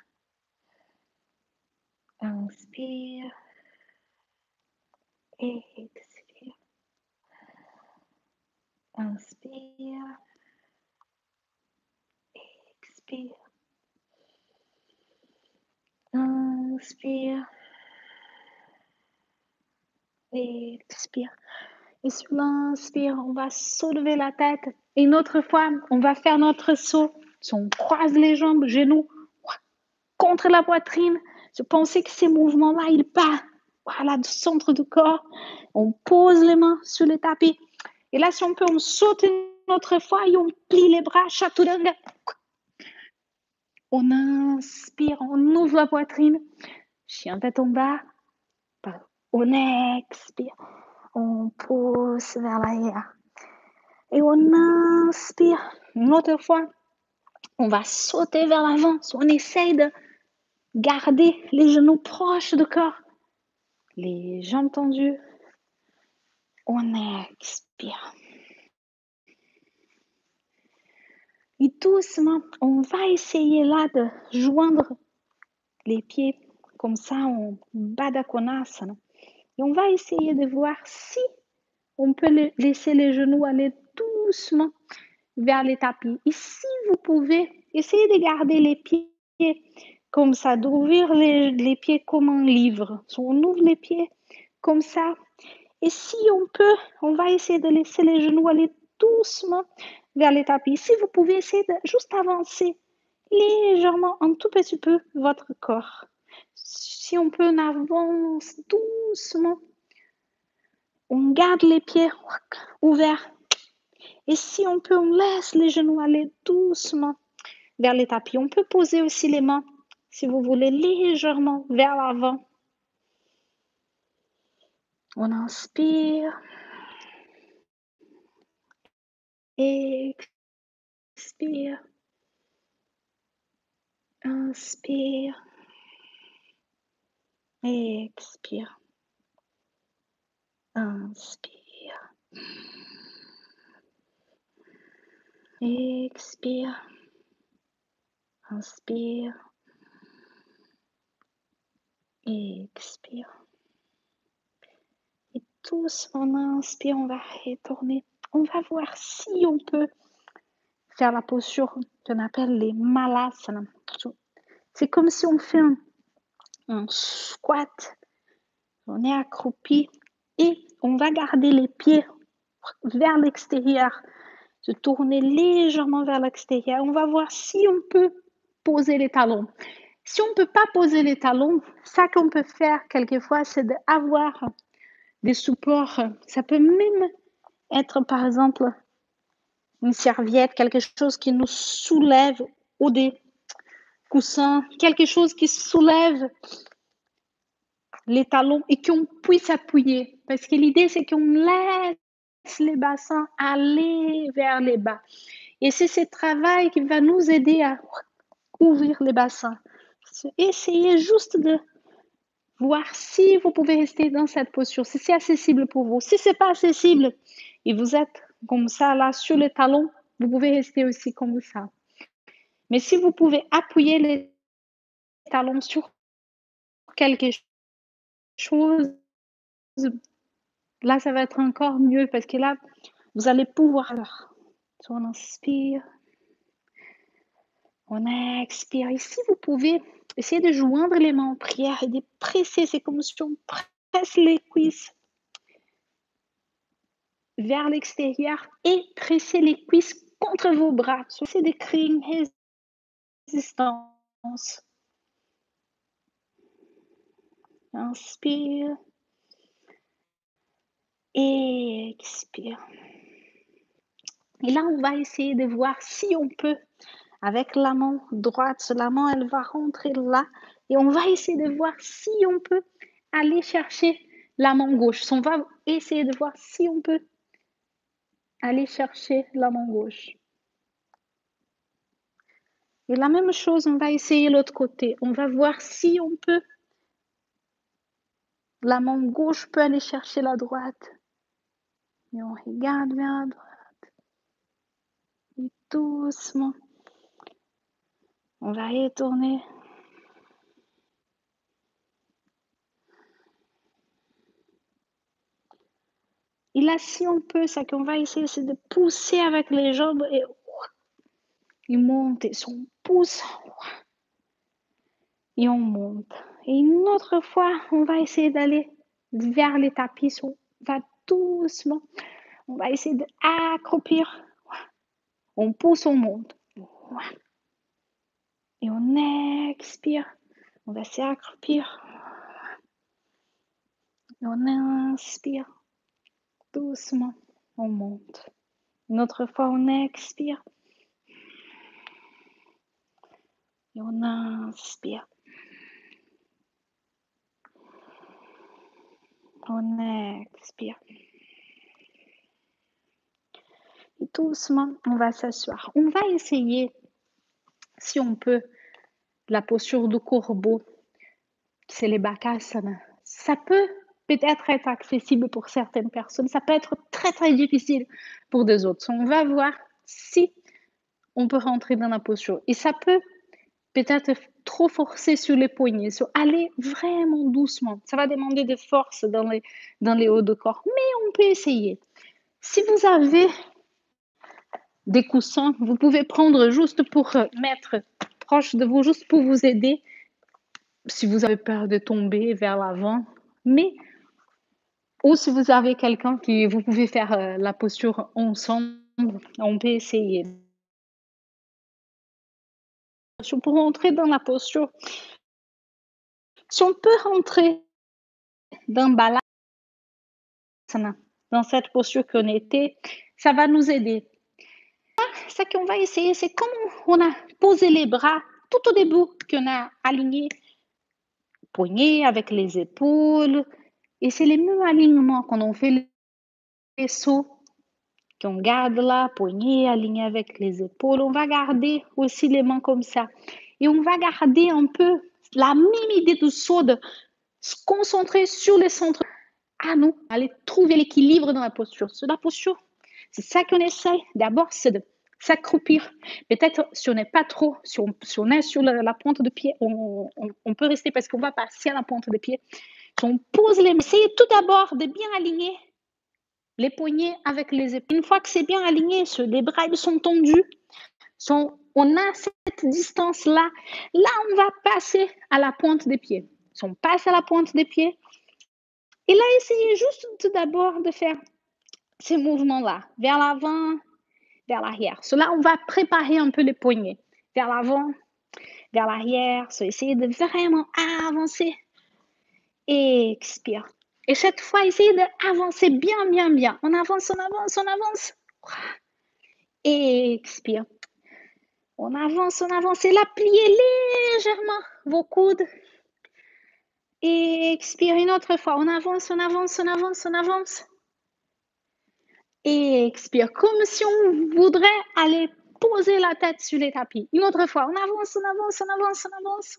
Inspire. Expire. Inspire. Expire. Inspire. Expire. Et sur l'inspire, on va soulever la tête. Et une autre fois, on va faire notre saut. Si on croise les jambes, genoux contre la poitrine, je pensais que ces mouvements-là, ils partent voilà, du centre du corps. On pose les mains sur le tapis. Et là, si on peut, on saute une autre fois et on plie les bras, chaturanga. On inspire, on ouvre la poitrine. Chien tête en bas. On expire. On pousse vers l'arrière. Et on inspire. Une autre fois, on va sauter vers l'avant. On essaye de garder les genoux proches du corps. Les jambes tendues. On expire. Et doucement, on va essayer là de joindre les pieds comme ça en Baddha Konasana. Et on va essayer de voir si on peut laisser les genoux aller doucement vers les tapis. Et si vous pouvez, essayez de garder les pieds comme ça, d'ouvrir les, les pieds comme un livre. So, on ouvre les pieds comme ça. Et si on peut, on va essayer de laisser les genoux aller doucement vers les tapis. Si vous pouvez essayer de juste avancer légèrement, un tout petit peu, votre corps. Si on peut, on avance doucement. On garde les pieds ouverts. Et si on peut, on laisse les genoux aller doucement vers les tapis. On peut poser aussi les mains, si vous voulez, légèrement vers l'avant. On inspire. Expire. Inspire. Expire. Inspire. Expire. Inspire. Expire. Et tous, on inspire, on va retourner. On va voir si on peut faire la posture qu'on appelle les malasana. C'est comme si on fait un, un squat. On est accroupi et on va garder les pieds vers l'extérieur. Se tourner légèrement vers l'extérieur. On va voir si on peut poser les talons. Si on ne peut pas poser les talons, ça qu'on peut faire quelquefois, c'est d'avoir des supports. Ça peut même être, par exemple, une serviette, quelque chose qui nous soulève, ou des coussins, quelque chose qui soulève les talons et qu'on puisse appuyer. Parce que l'idée, c'est qu'on laisse les bassins aller vers les bas. Et c'est ce travail qui va nous aider à ouvrir les bassins. Essayez juste de voir si vous pouvez rester dans cette posture, si c'est accessible pour vous. Si ce n'est pas accessible et vous êtes comme ça, là, sur les talons, vous pouvez rester aussi comme ça. Mais si vous pouvez appuyer les talons sur quelque chose, là, ça va être encore mieux parce que là, vous allez pouvoir. Alors, on inspire, on expire. Et si vous pouvez, essayez de joindre les mains en prière et de presser. C'est comme si on presse les cuisses vers l'extérieur et presser les cuisses contre vos bras. C'est de créer une résistance. Inspire. Et expire. Et là, on va essayer de voir si on peut, avec la main droite, la main, elle va rentrer là. Et on va essayer de voir si on peut aller chercher la main gauche. On va essayer de voir si on peut aller chercher la main gauche. Et la même chose, on va essayer l'autre côté. On va voir si on peut. La main gauche peut aller chercher la droite. Et on regarde vers la droite. Et doucement, on va retourner. Et là, si on peut, ça qu'on va essayer, c'est de pousser avec les jambes et il monte et on pousse et on monte. Et une autre fois, on va essayer d'aller vers les tapis. On va doucement. On va essayer d'accroupir. On pousse, on monte. Et on expire. On va s'accroupir. Et on inspire. Doucement, on monte. Une autre fois, on expire. Et on inspire. On expire. Et doucement, on va s'asseoir. On va essayer, si on peut, la posture du corbeau. C'est les bakasana. Ça peut peut-être être accessible pour certaines personnes. Ça peut être très, très difficile pour des autres. On va voir si on peut rentrer dans la posture. Et ça peut peut-être trop forcer sur les poignets, sur aller vraiment doucement. Ça va demander de force dans les, dans les hauts de corps. Mais on peut essayer. Si vous avez des coussins, vous pouvez prendre juste pour mettre proche de vous, juste pour vous aider si vous avez peur de tomber vers l'avant. Mais, ou si vous avez quelqu'un qui, vous pouvez faire la posture ensemble, on peut essayer. Pour rentrer dans la posture, si on peut rentrer dans Balasana, dans cette posture qu'on était, ça va nous aider. Ce qu'on va essayer, c'est comme on a posé les bras tout au début, qu'on a aligné poignets avec les épaules. Et c'est le même alignement quand on fait les sauts, qu'on garde là, poignets alignés avec les épaules. On va garder aussi les mains comme ça. Et on va garder un peu la même idée du saut, de se concentrer sur le centre. À nous, aller trouver l'équilibre dans la posture. Sur la posture, c'est ça qu'on essaye. D'abord, c'est de s'accroupir. Peut-être si on n'est pas trop, si on, si on est sur la, la pointe de pied, on, on, on peut rester parce qu'on va passer à la pointe de pied. Si on pose les mains, essayez tout d'abord de bien aligner les poignets avec les épaules. Une fois que c'est bien aligné, les bras ils sont tendus, sont, on a cette distance-là. Là, on va passer à la pointe des pieds. Si on passe à la pointe des pieds, et là, essayez juste tout d'abord de faire ces mouvements-là, vers l'avant, vers l'arrière. Cela, on va préparer un peu les poignets, vers l'avant, vers l'arrière. So, essayez de vraiment avancer. Et expire. Et cette fois, essayez d'avancer bien, bien, bien. On avance, on avance, on avance. Et expire. On avance, on avance. Et là, pliez légèrement vos coudes. Et expire une autre fois. On avance, on avance, on avance, on avance. Et expire, comme si on voudrait aller poser la tête sur les tapis. Une autre fois, on avance, on avance, on avance, on avance.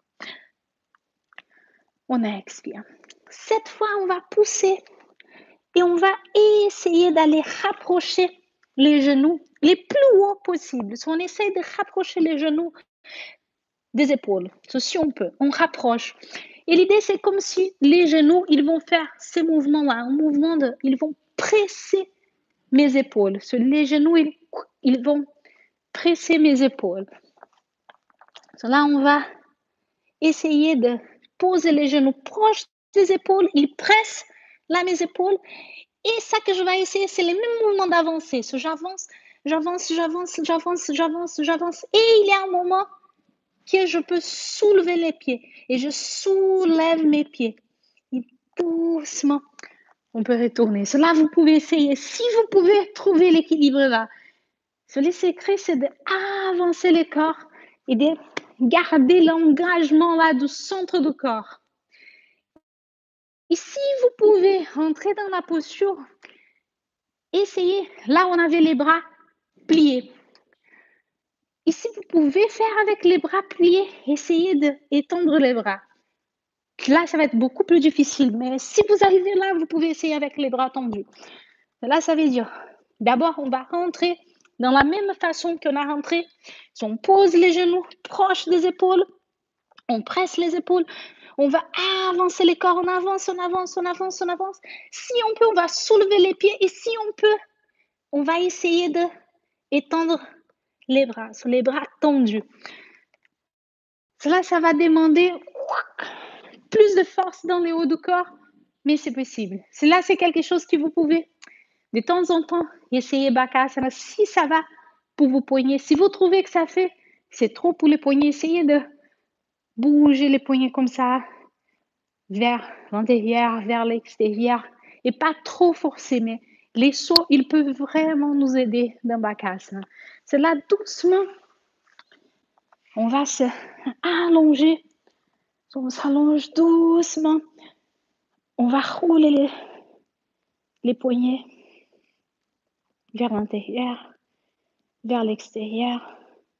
On expire. Cette fois, on va pousser et on va essayer d'aller rapprocher les genoux les plus hauts possibles. Si on essaie de rapprocher les genoux des épaules, si on peut, on rapproche. Et l'idée, c'est comme si les genoux, ils vont faire ces mouvements-là, un mouvement de, ils vont presser mes épaules. Les genoux, ils, ils vont presser mes épaules. Là, on va essayer de poser les genoux proches des épaules. Ils pressent là mes épaules. Et ça que je vais essayer, c'est le même mouvement d'avancer. J'avance, j'avance, j'avance, j'avance, j'avance, j'avance. Et il y a un moment, que je peux soulever les pieds. Et je soulève mes pieds. Et doucement, on peut retourner. Cela, vous pouvez essayer. Si vous pouvez trouver l'équilibre là, le secret, c'est d'avancer le corps et de garder l'engagement là du centre du corps. Et si vous pouvez rentrer dans la posture, essayez. Là, on avait les bras pliés. Et si vous pouvez faire avec les bras pliés, essayez d'étendre les bras. Là, ça va être beaucoup plus difficile. Mais si vous arrivez là, vous pouvez essayer avec les bras tendus. Là, ça veut dire, d'abord, on va rentrer dans la même façon qu'on a rentré. Si on pose les genoux proches des épaules, on presse les épaules, on va avancer les corps, on avance, on avance, on avance, on avance. Si on peut, on va soulever les pieds et si on peut, on va essayer d'étendre les bras, sur les bras tendus. Cela, ça va demander plus de force dans le haut du corps, mais c'est possible. Cela, c'est quelque chose que vous pouvez, de temps en temps, essayer Bakasana. Si ça va pour vos poignets, si vous trouvez que ça fait, c'est trop pour les poignets, essayez de bouger les poignets comme ça, vers l'intérieur, vers l'extérieur, et pas trop forcer, mais les sauts, ils peuvent vraiment nous aider dans Bakasana. C'est là, doucement, on va se allonger, on s'allonge doucement, on va rouler les, les poignets vers l'intérieur, vers l'extérieur.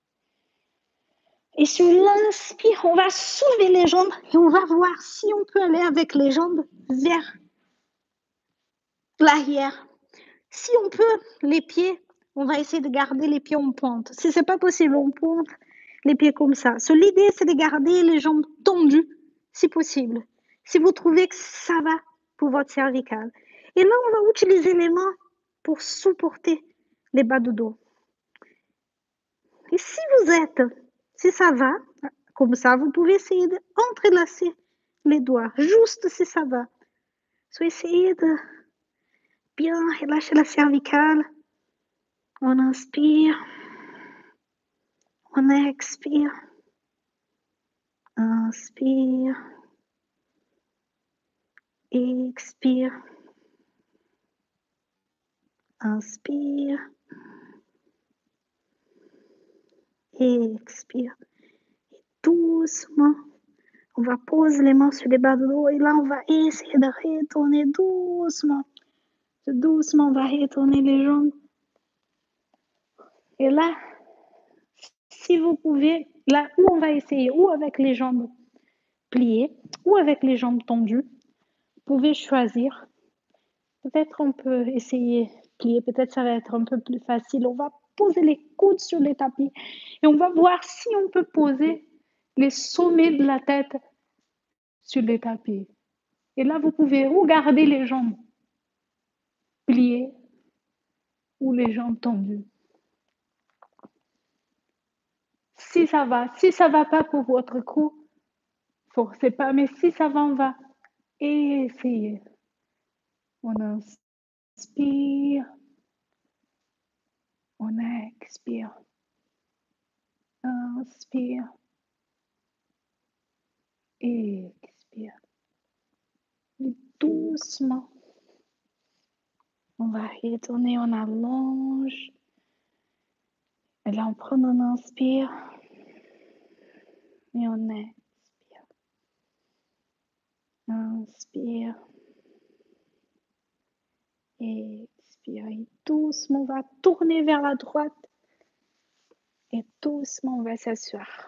Et sur l'inspire, on va soulever les jambes et on va voir si on peut aller avec les jambes vers l'arrière. Si on peut, les pieds, on va essayer de garder les pieds en pointe. Si ce n'est pas possible, on pointe les pieds comme ça. So, l'idée, c'est de garder les jambes tendues, si possible. Si vous trouvez que ça va pour votre cervicale. Et là, on va utiliser les mains pour supporter les bas du dos. Et si vous êtes, si ça va, comme ça, vous pouvez essayer d'entrelacer les doigts, juste si ça va. So, essayez de bien relâcher la cervicale. On inspire. On expire. Inspire. Expire. Inspire. Expire. Et doucement, on va poser les mains sur les bas du dos et là, on va essayer de retourner doucement. Doucement, on va retourner les jambes. Et là, si vous pouvez, là où on va essayer, ou avec les jambes pliées, ou avec les jambes tendues, vous pouvez choisir. Peut-être on peut essayer plier, peut-être ça va être un peu plus facile. On va poser les coudes sur les tapis et on va voir si on peut poser les sommets de la tête sur les tapis. Et là, vous pouvez regarder les jambes pliées ou les jambes tendues. Si ça va, si ça va pas pour votre cou, forcez pas, mais si ça va, on va essayer. On inspire, on expire, inspire, expire. Et doucement, on va retourner, on allonge. Et là, on prend, on inspire et on expire. Inspire. Expire. Et doucement, on va tourner vers la droite. Et doucement, on va s'asseoir.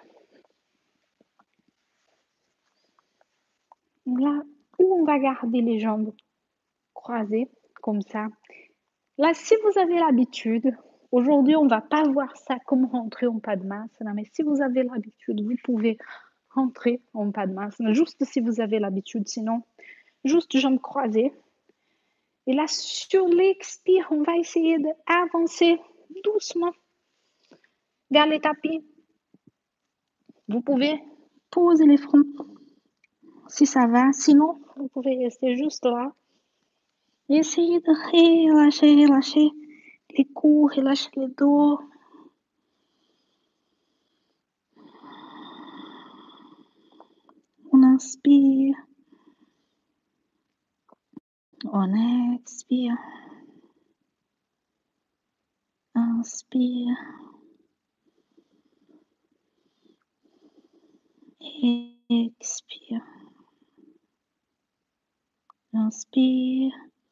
Là où on va garder les jambes croisées, comme ça. Là, si vous avez l'habitude, aujourd'hui, on ne va pas voir ça comme rentrer en Padmasana, mais si vous avez l'habitude, vous pouvez rentrer en Padmasana, juste si vous avez l'habitude, sinon, juste jambes croisées. Et là, sur l'expire, on va essayer d'avancer doucement vers les tapis. Vous pouvez poser les fronts si ça va. Sinon, vous pouvez rester juste là. Et essayez de relâcher, relâcher les coups, relâcher les dos. inspire, on expire, inspire, expire, inspire,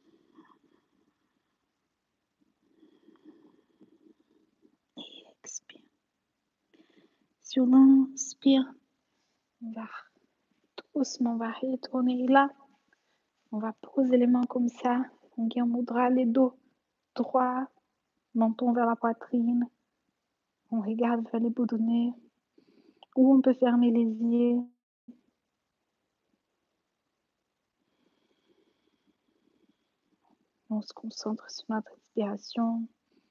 expire. Sur l'inspire, on va doucement, on va retourner là. On va poser les mains comme ça. On garde mudra, les dos droits, menton vers la poitrine. On regarde vers les bouts de nez. Ou on peut fermer les yeux. On se concentre sur notre respiration.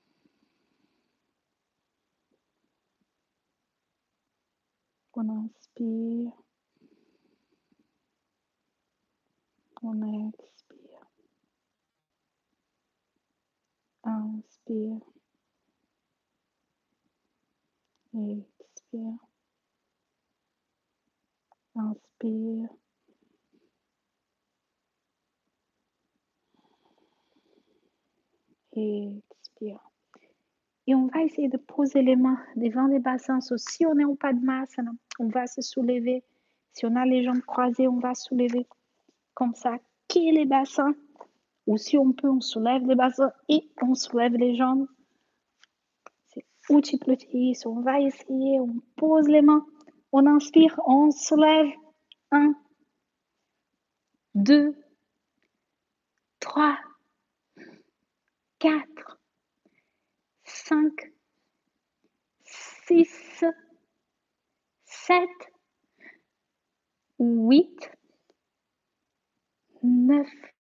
On inspire. On expire. Inspire. Expire. Inspire. Expire. Et on va essayer de poser les mains devant les bassins. So, si on est en Padmasana, on va se soulever. Si on a les jambes croisées, on va soulever comme ça. Qui les bassins? Ou si on peut, on soulève les bassins et on soulève les jambes. C'est Uchi Pluti. So, on va essayer, on pose les mains. On inspire, on soulève. Un, deux, trois, quatre, cinq, six, sept, huit, neuf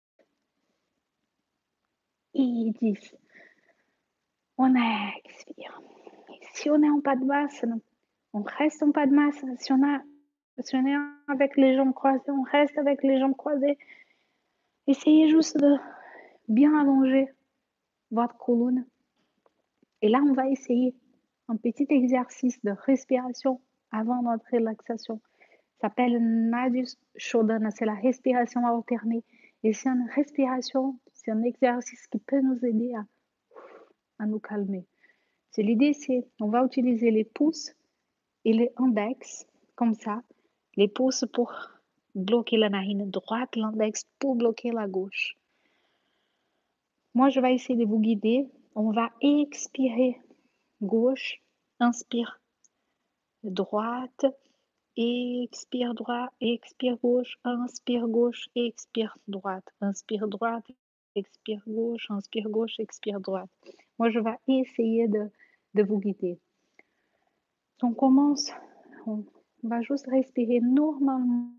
et dix. On expire. Et si on est en Padmasana, on reste en Padmasana. Si on, a, si on est avec les jambes croisées, on reste avec les jambes croisées. Essayez juste de bien allonger votre colonne. Et là, on va essayer un petit exercice de respiration avant notre relaxation. Ça s'appelle Nadis Shodhana, c'est la respiration alternée. Et c'est une respiration, c'est un exercice qui peut nous aider à, à nous calmer. C'est l'idée, c'est on va utiliser les pouces et les index comme ça. Les pouces pour bloquer la narine droite, l'index pour bloquer la gauche. Moi, je vais essayer de vous guider. On va expirer gauche, inspire droite, expire droite, expire gauche, inspire gauche, expire droite, inspire droite, expire gauche, inspire gauche, expire droite. Moi, je vais essayer de, de vous guider. On commence, on va juste respirer normalement.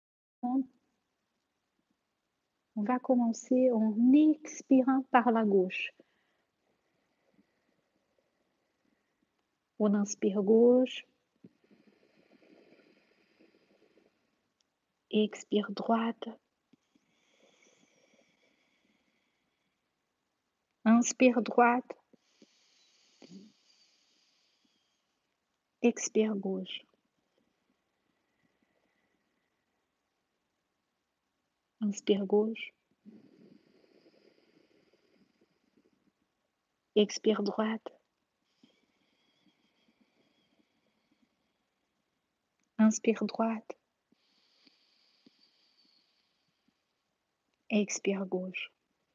On va commencer en expirant par la gauche. On inspire gauche. Expire droite. Inspire droite. Expire gauche. Inspire gauche. Expire droite. Inspire droite. Expire gauche.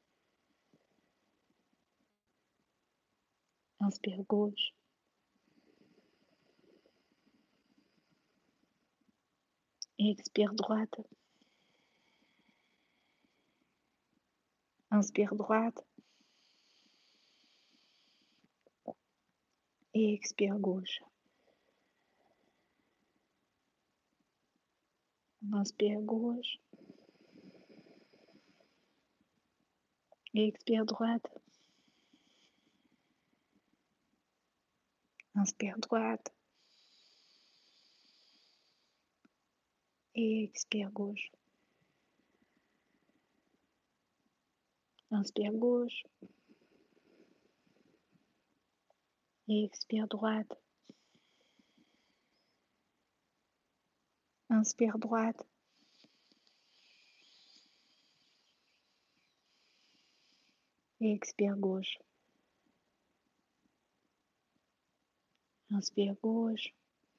Inspire gauche. Expire droite. Inspire droite. Et expire gauche. Inspire gauche. Et expire droite. Inspire droite. Et expire gauche. Inspire gauche. Et expire droite. Inspire droite. et expire gauche. Inspire gauche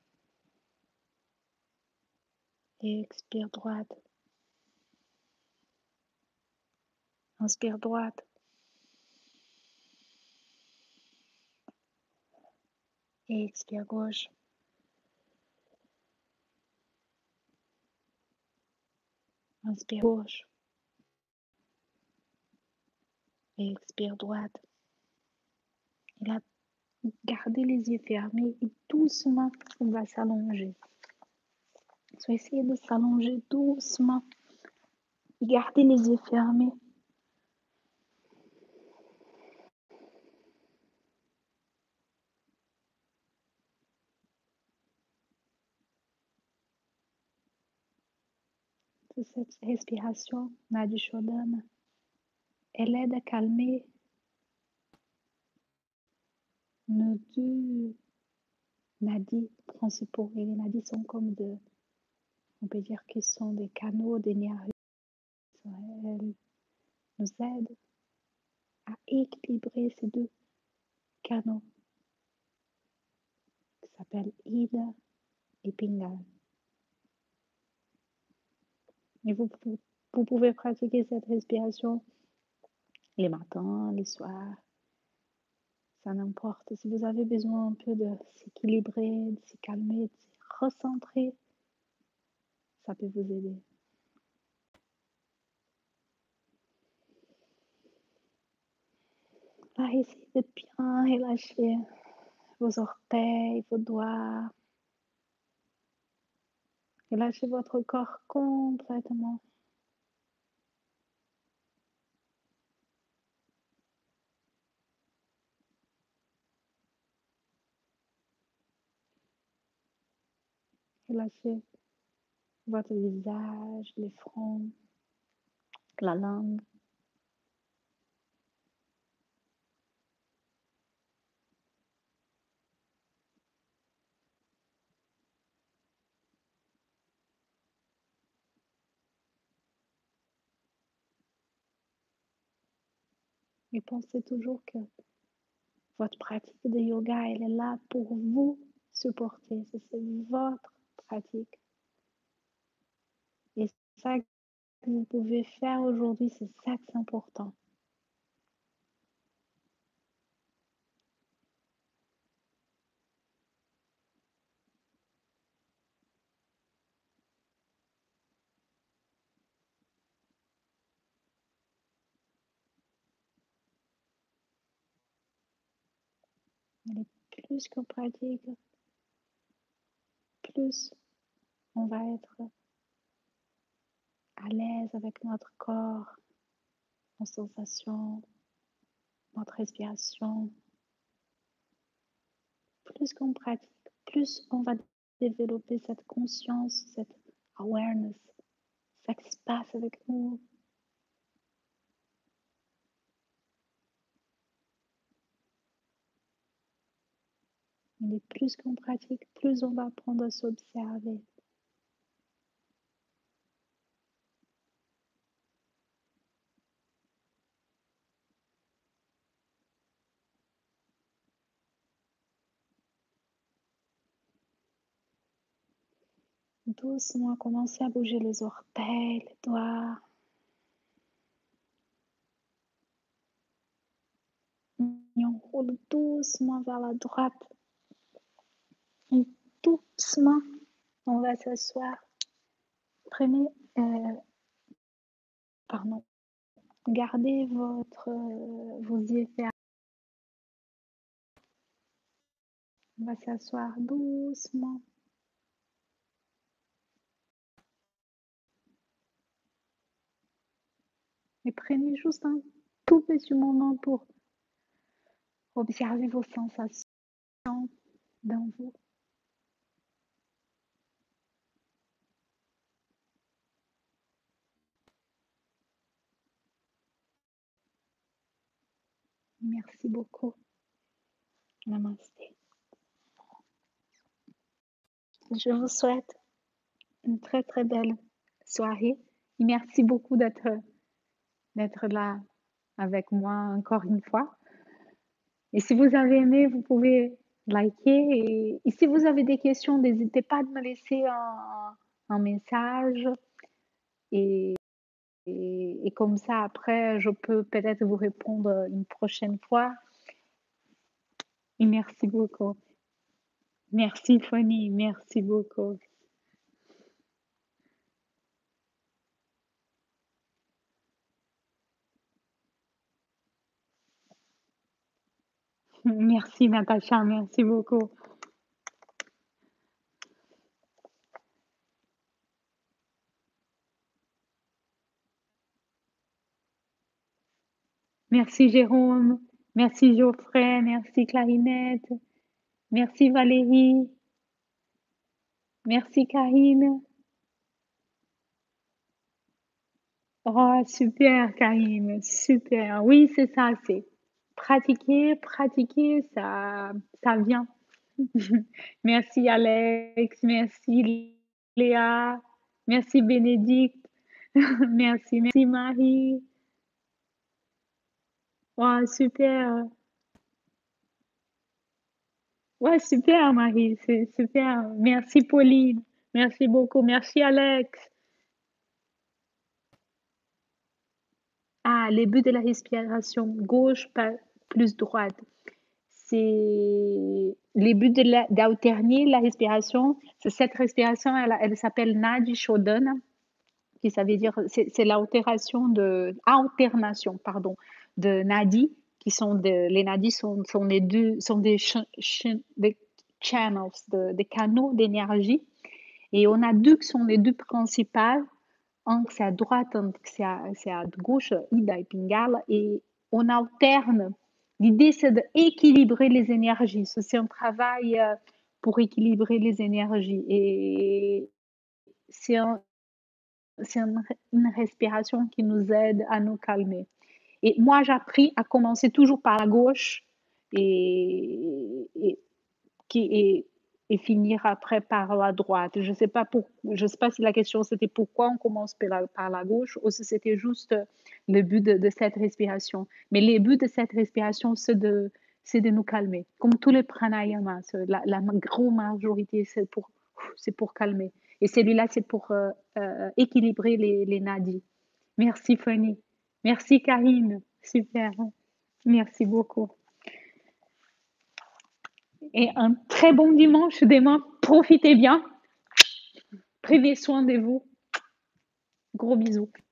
et expire droite. Inspire droite et expire gauche. Inspire gauche et expire droite. Et là, gardez les yeux fermés et doucement, on va s'allonger. So, essayez de s'allonger doucement. Gardez les yeux fermés. Cette respiration, Nadi Shodhana, elle aide à calmer nos deux nadis principaux. Et les nadis sont comme de, on peut dire qu'ils sont des canaux d'énergie. Elles nous aident à équilibrer ces deux canaux qui s'appellent Ida et Pingala. Et vous, vous, vous pouvez pratiquer cette respiration les matins, les soirs, ça n'importe. Si vous avez besoin un peu de s'équilibrer, de se calmer, de se recentrer, ça peut vous aider. Là, essayez de bien relâcher vos orteils, vos doigts. Relâchez votre corps complètement. Relâchez votre visage, les fronts, la langue. Et pensez toujours que votre pratique de yoga, elle est là pour vous supporter. C'est votre pratique. Et ça que vous pouvez faire aujourd'hui, c'est ça que c'est important. Et plus qu'on pratique, plus on va être à l'aise avec notre corps, nos sensations, notre respiration. Plus qu'on pratique, plus on va développer cette conscience, cette awareness, ça qui se passe avec nous. Et plus qu'on pratique, plus on va apprendre à s'observer. Doucement, commencez à bouger les orteils, les doigts. Et on roule doucement vers la droite. Et doucement, on va s'asseoir. Prenez, euh, pardon, gardez votre, euh, vos yeux fermés. On va s'asseoir doucement. Et prenez juste un tout petit moment pour observer vos sensations dans vous. Merci beaucoup. Namasté. Je vous souhaite une très très belle soirée. Et merci beaucoup d'être d'être là avec moi encore une fois. Et si vous avez aimé, vous pouvez liker et et si vous avez des questions, n'hésitez pas de me laisser un un message et et et comme ça après je peux peut-être vous répondre, une prochaine fois. Et merci beaucoup. Merci Fanny, merci beaucoup. Merci Natacha, merci beaucoup. Merci Jérôme, merci Geoffrey, merci Clarinette, merci Valérie, merci Karine. Oh super Karine, super. Oui, c'est ça, c'est pratiquer, pratiquer, ça ça vient. Merci Alex, merci Léa, merci Bénédicte, merci, merci Marie. Ouais, super. Ouais, super Marie, c'est super. Merci Pauline, merci beaucoup, merci Alex. Ah, les buts de la respiration, gauche pas plus droite. C'est les buts de la d'alterner la respiration. C'est cette respiration, elle, elle s'appelle Nadi Shodhana, qui ça veut dire, c'est c'est l'altération de, alternation, pardon, de nadis, qui sont de, les nadis sont, sont les deux, sont des, ch- ch- des channels, de- des canaux d'énergie. Et on a deux qui sont les deux principales. Un que c'est à droite, un que c'est à, c'est à gauche, Ida et Pingala, et on alterne. L'idée, c'est d'équilibrer les énergies. C'est un travail euh, pour équilibrer les énergies. Et c'est un, c'est un- une respiration qui nous aide à nous calmer. Et moi, j'ai appris à commencer toujours par la gauche et, et, qui, et, et finir après par la droite. Je ne sais pas pour, je sais pas si la question c'était pourquoi on commence par la, par la gauche ou si c'était juste le but de, de cette respiration. Mais le but de cette respiration, c'est de, c'est de nous calmer. Comme tous les pranayamas, la, la grande majorité, c'est pour, c'est pour calmer. Et celui-là, c'est pour euh, euh, équilibrer les, les nadis. Merci Fanny. Merci Karine. Super. Merci beaucoup. Et un très bon dimanche demain. Profitez bien. Prenez soin de vous. Gros bisous.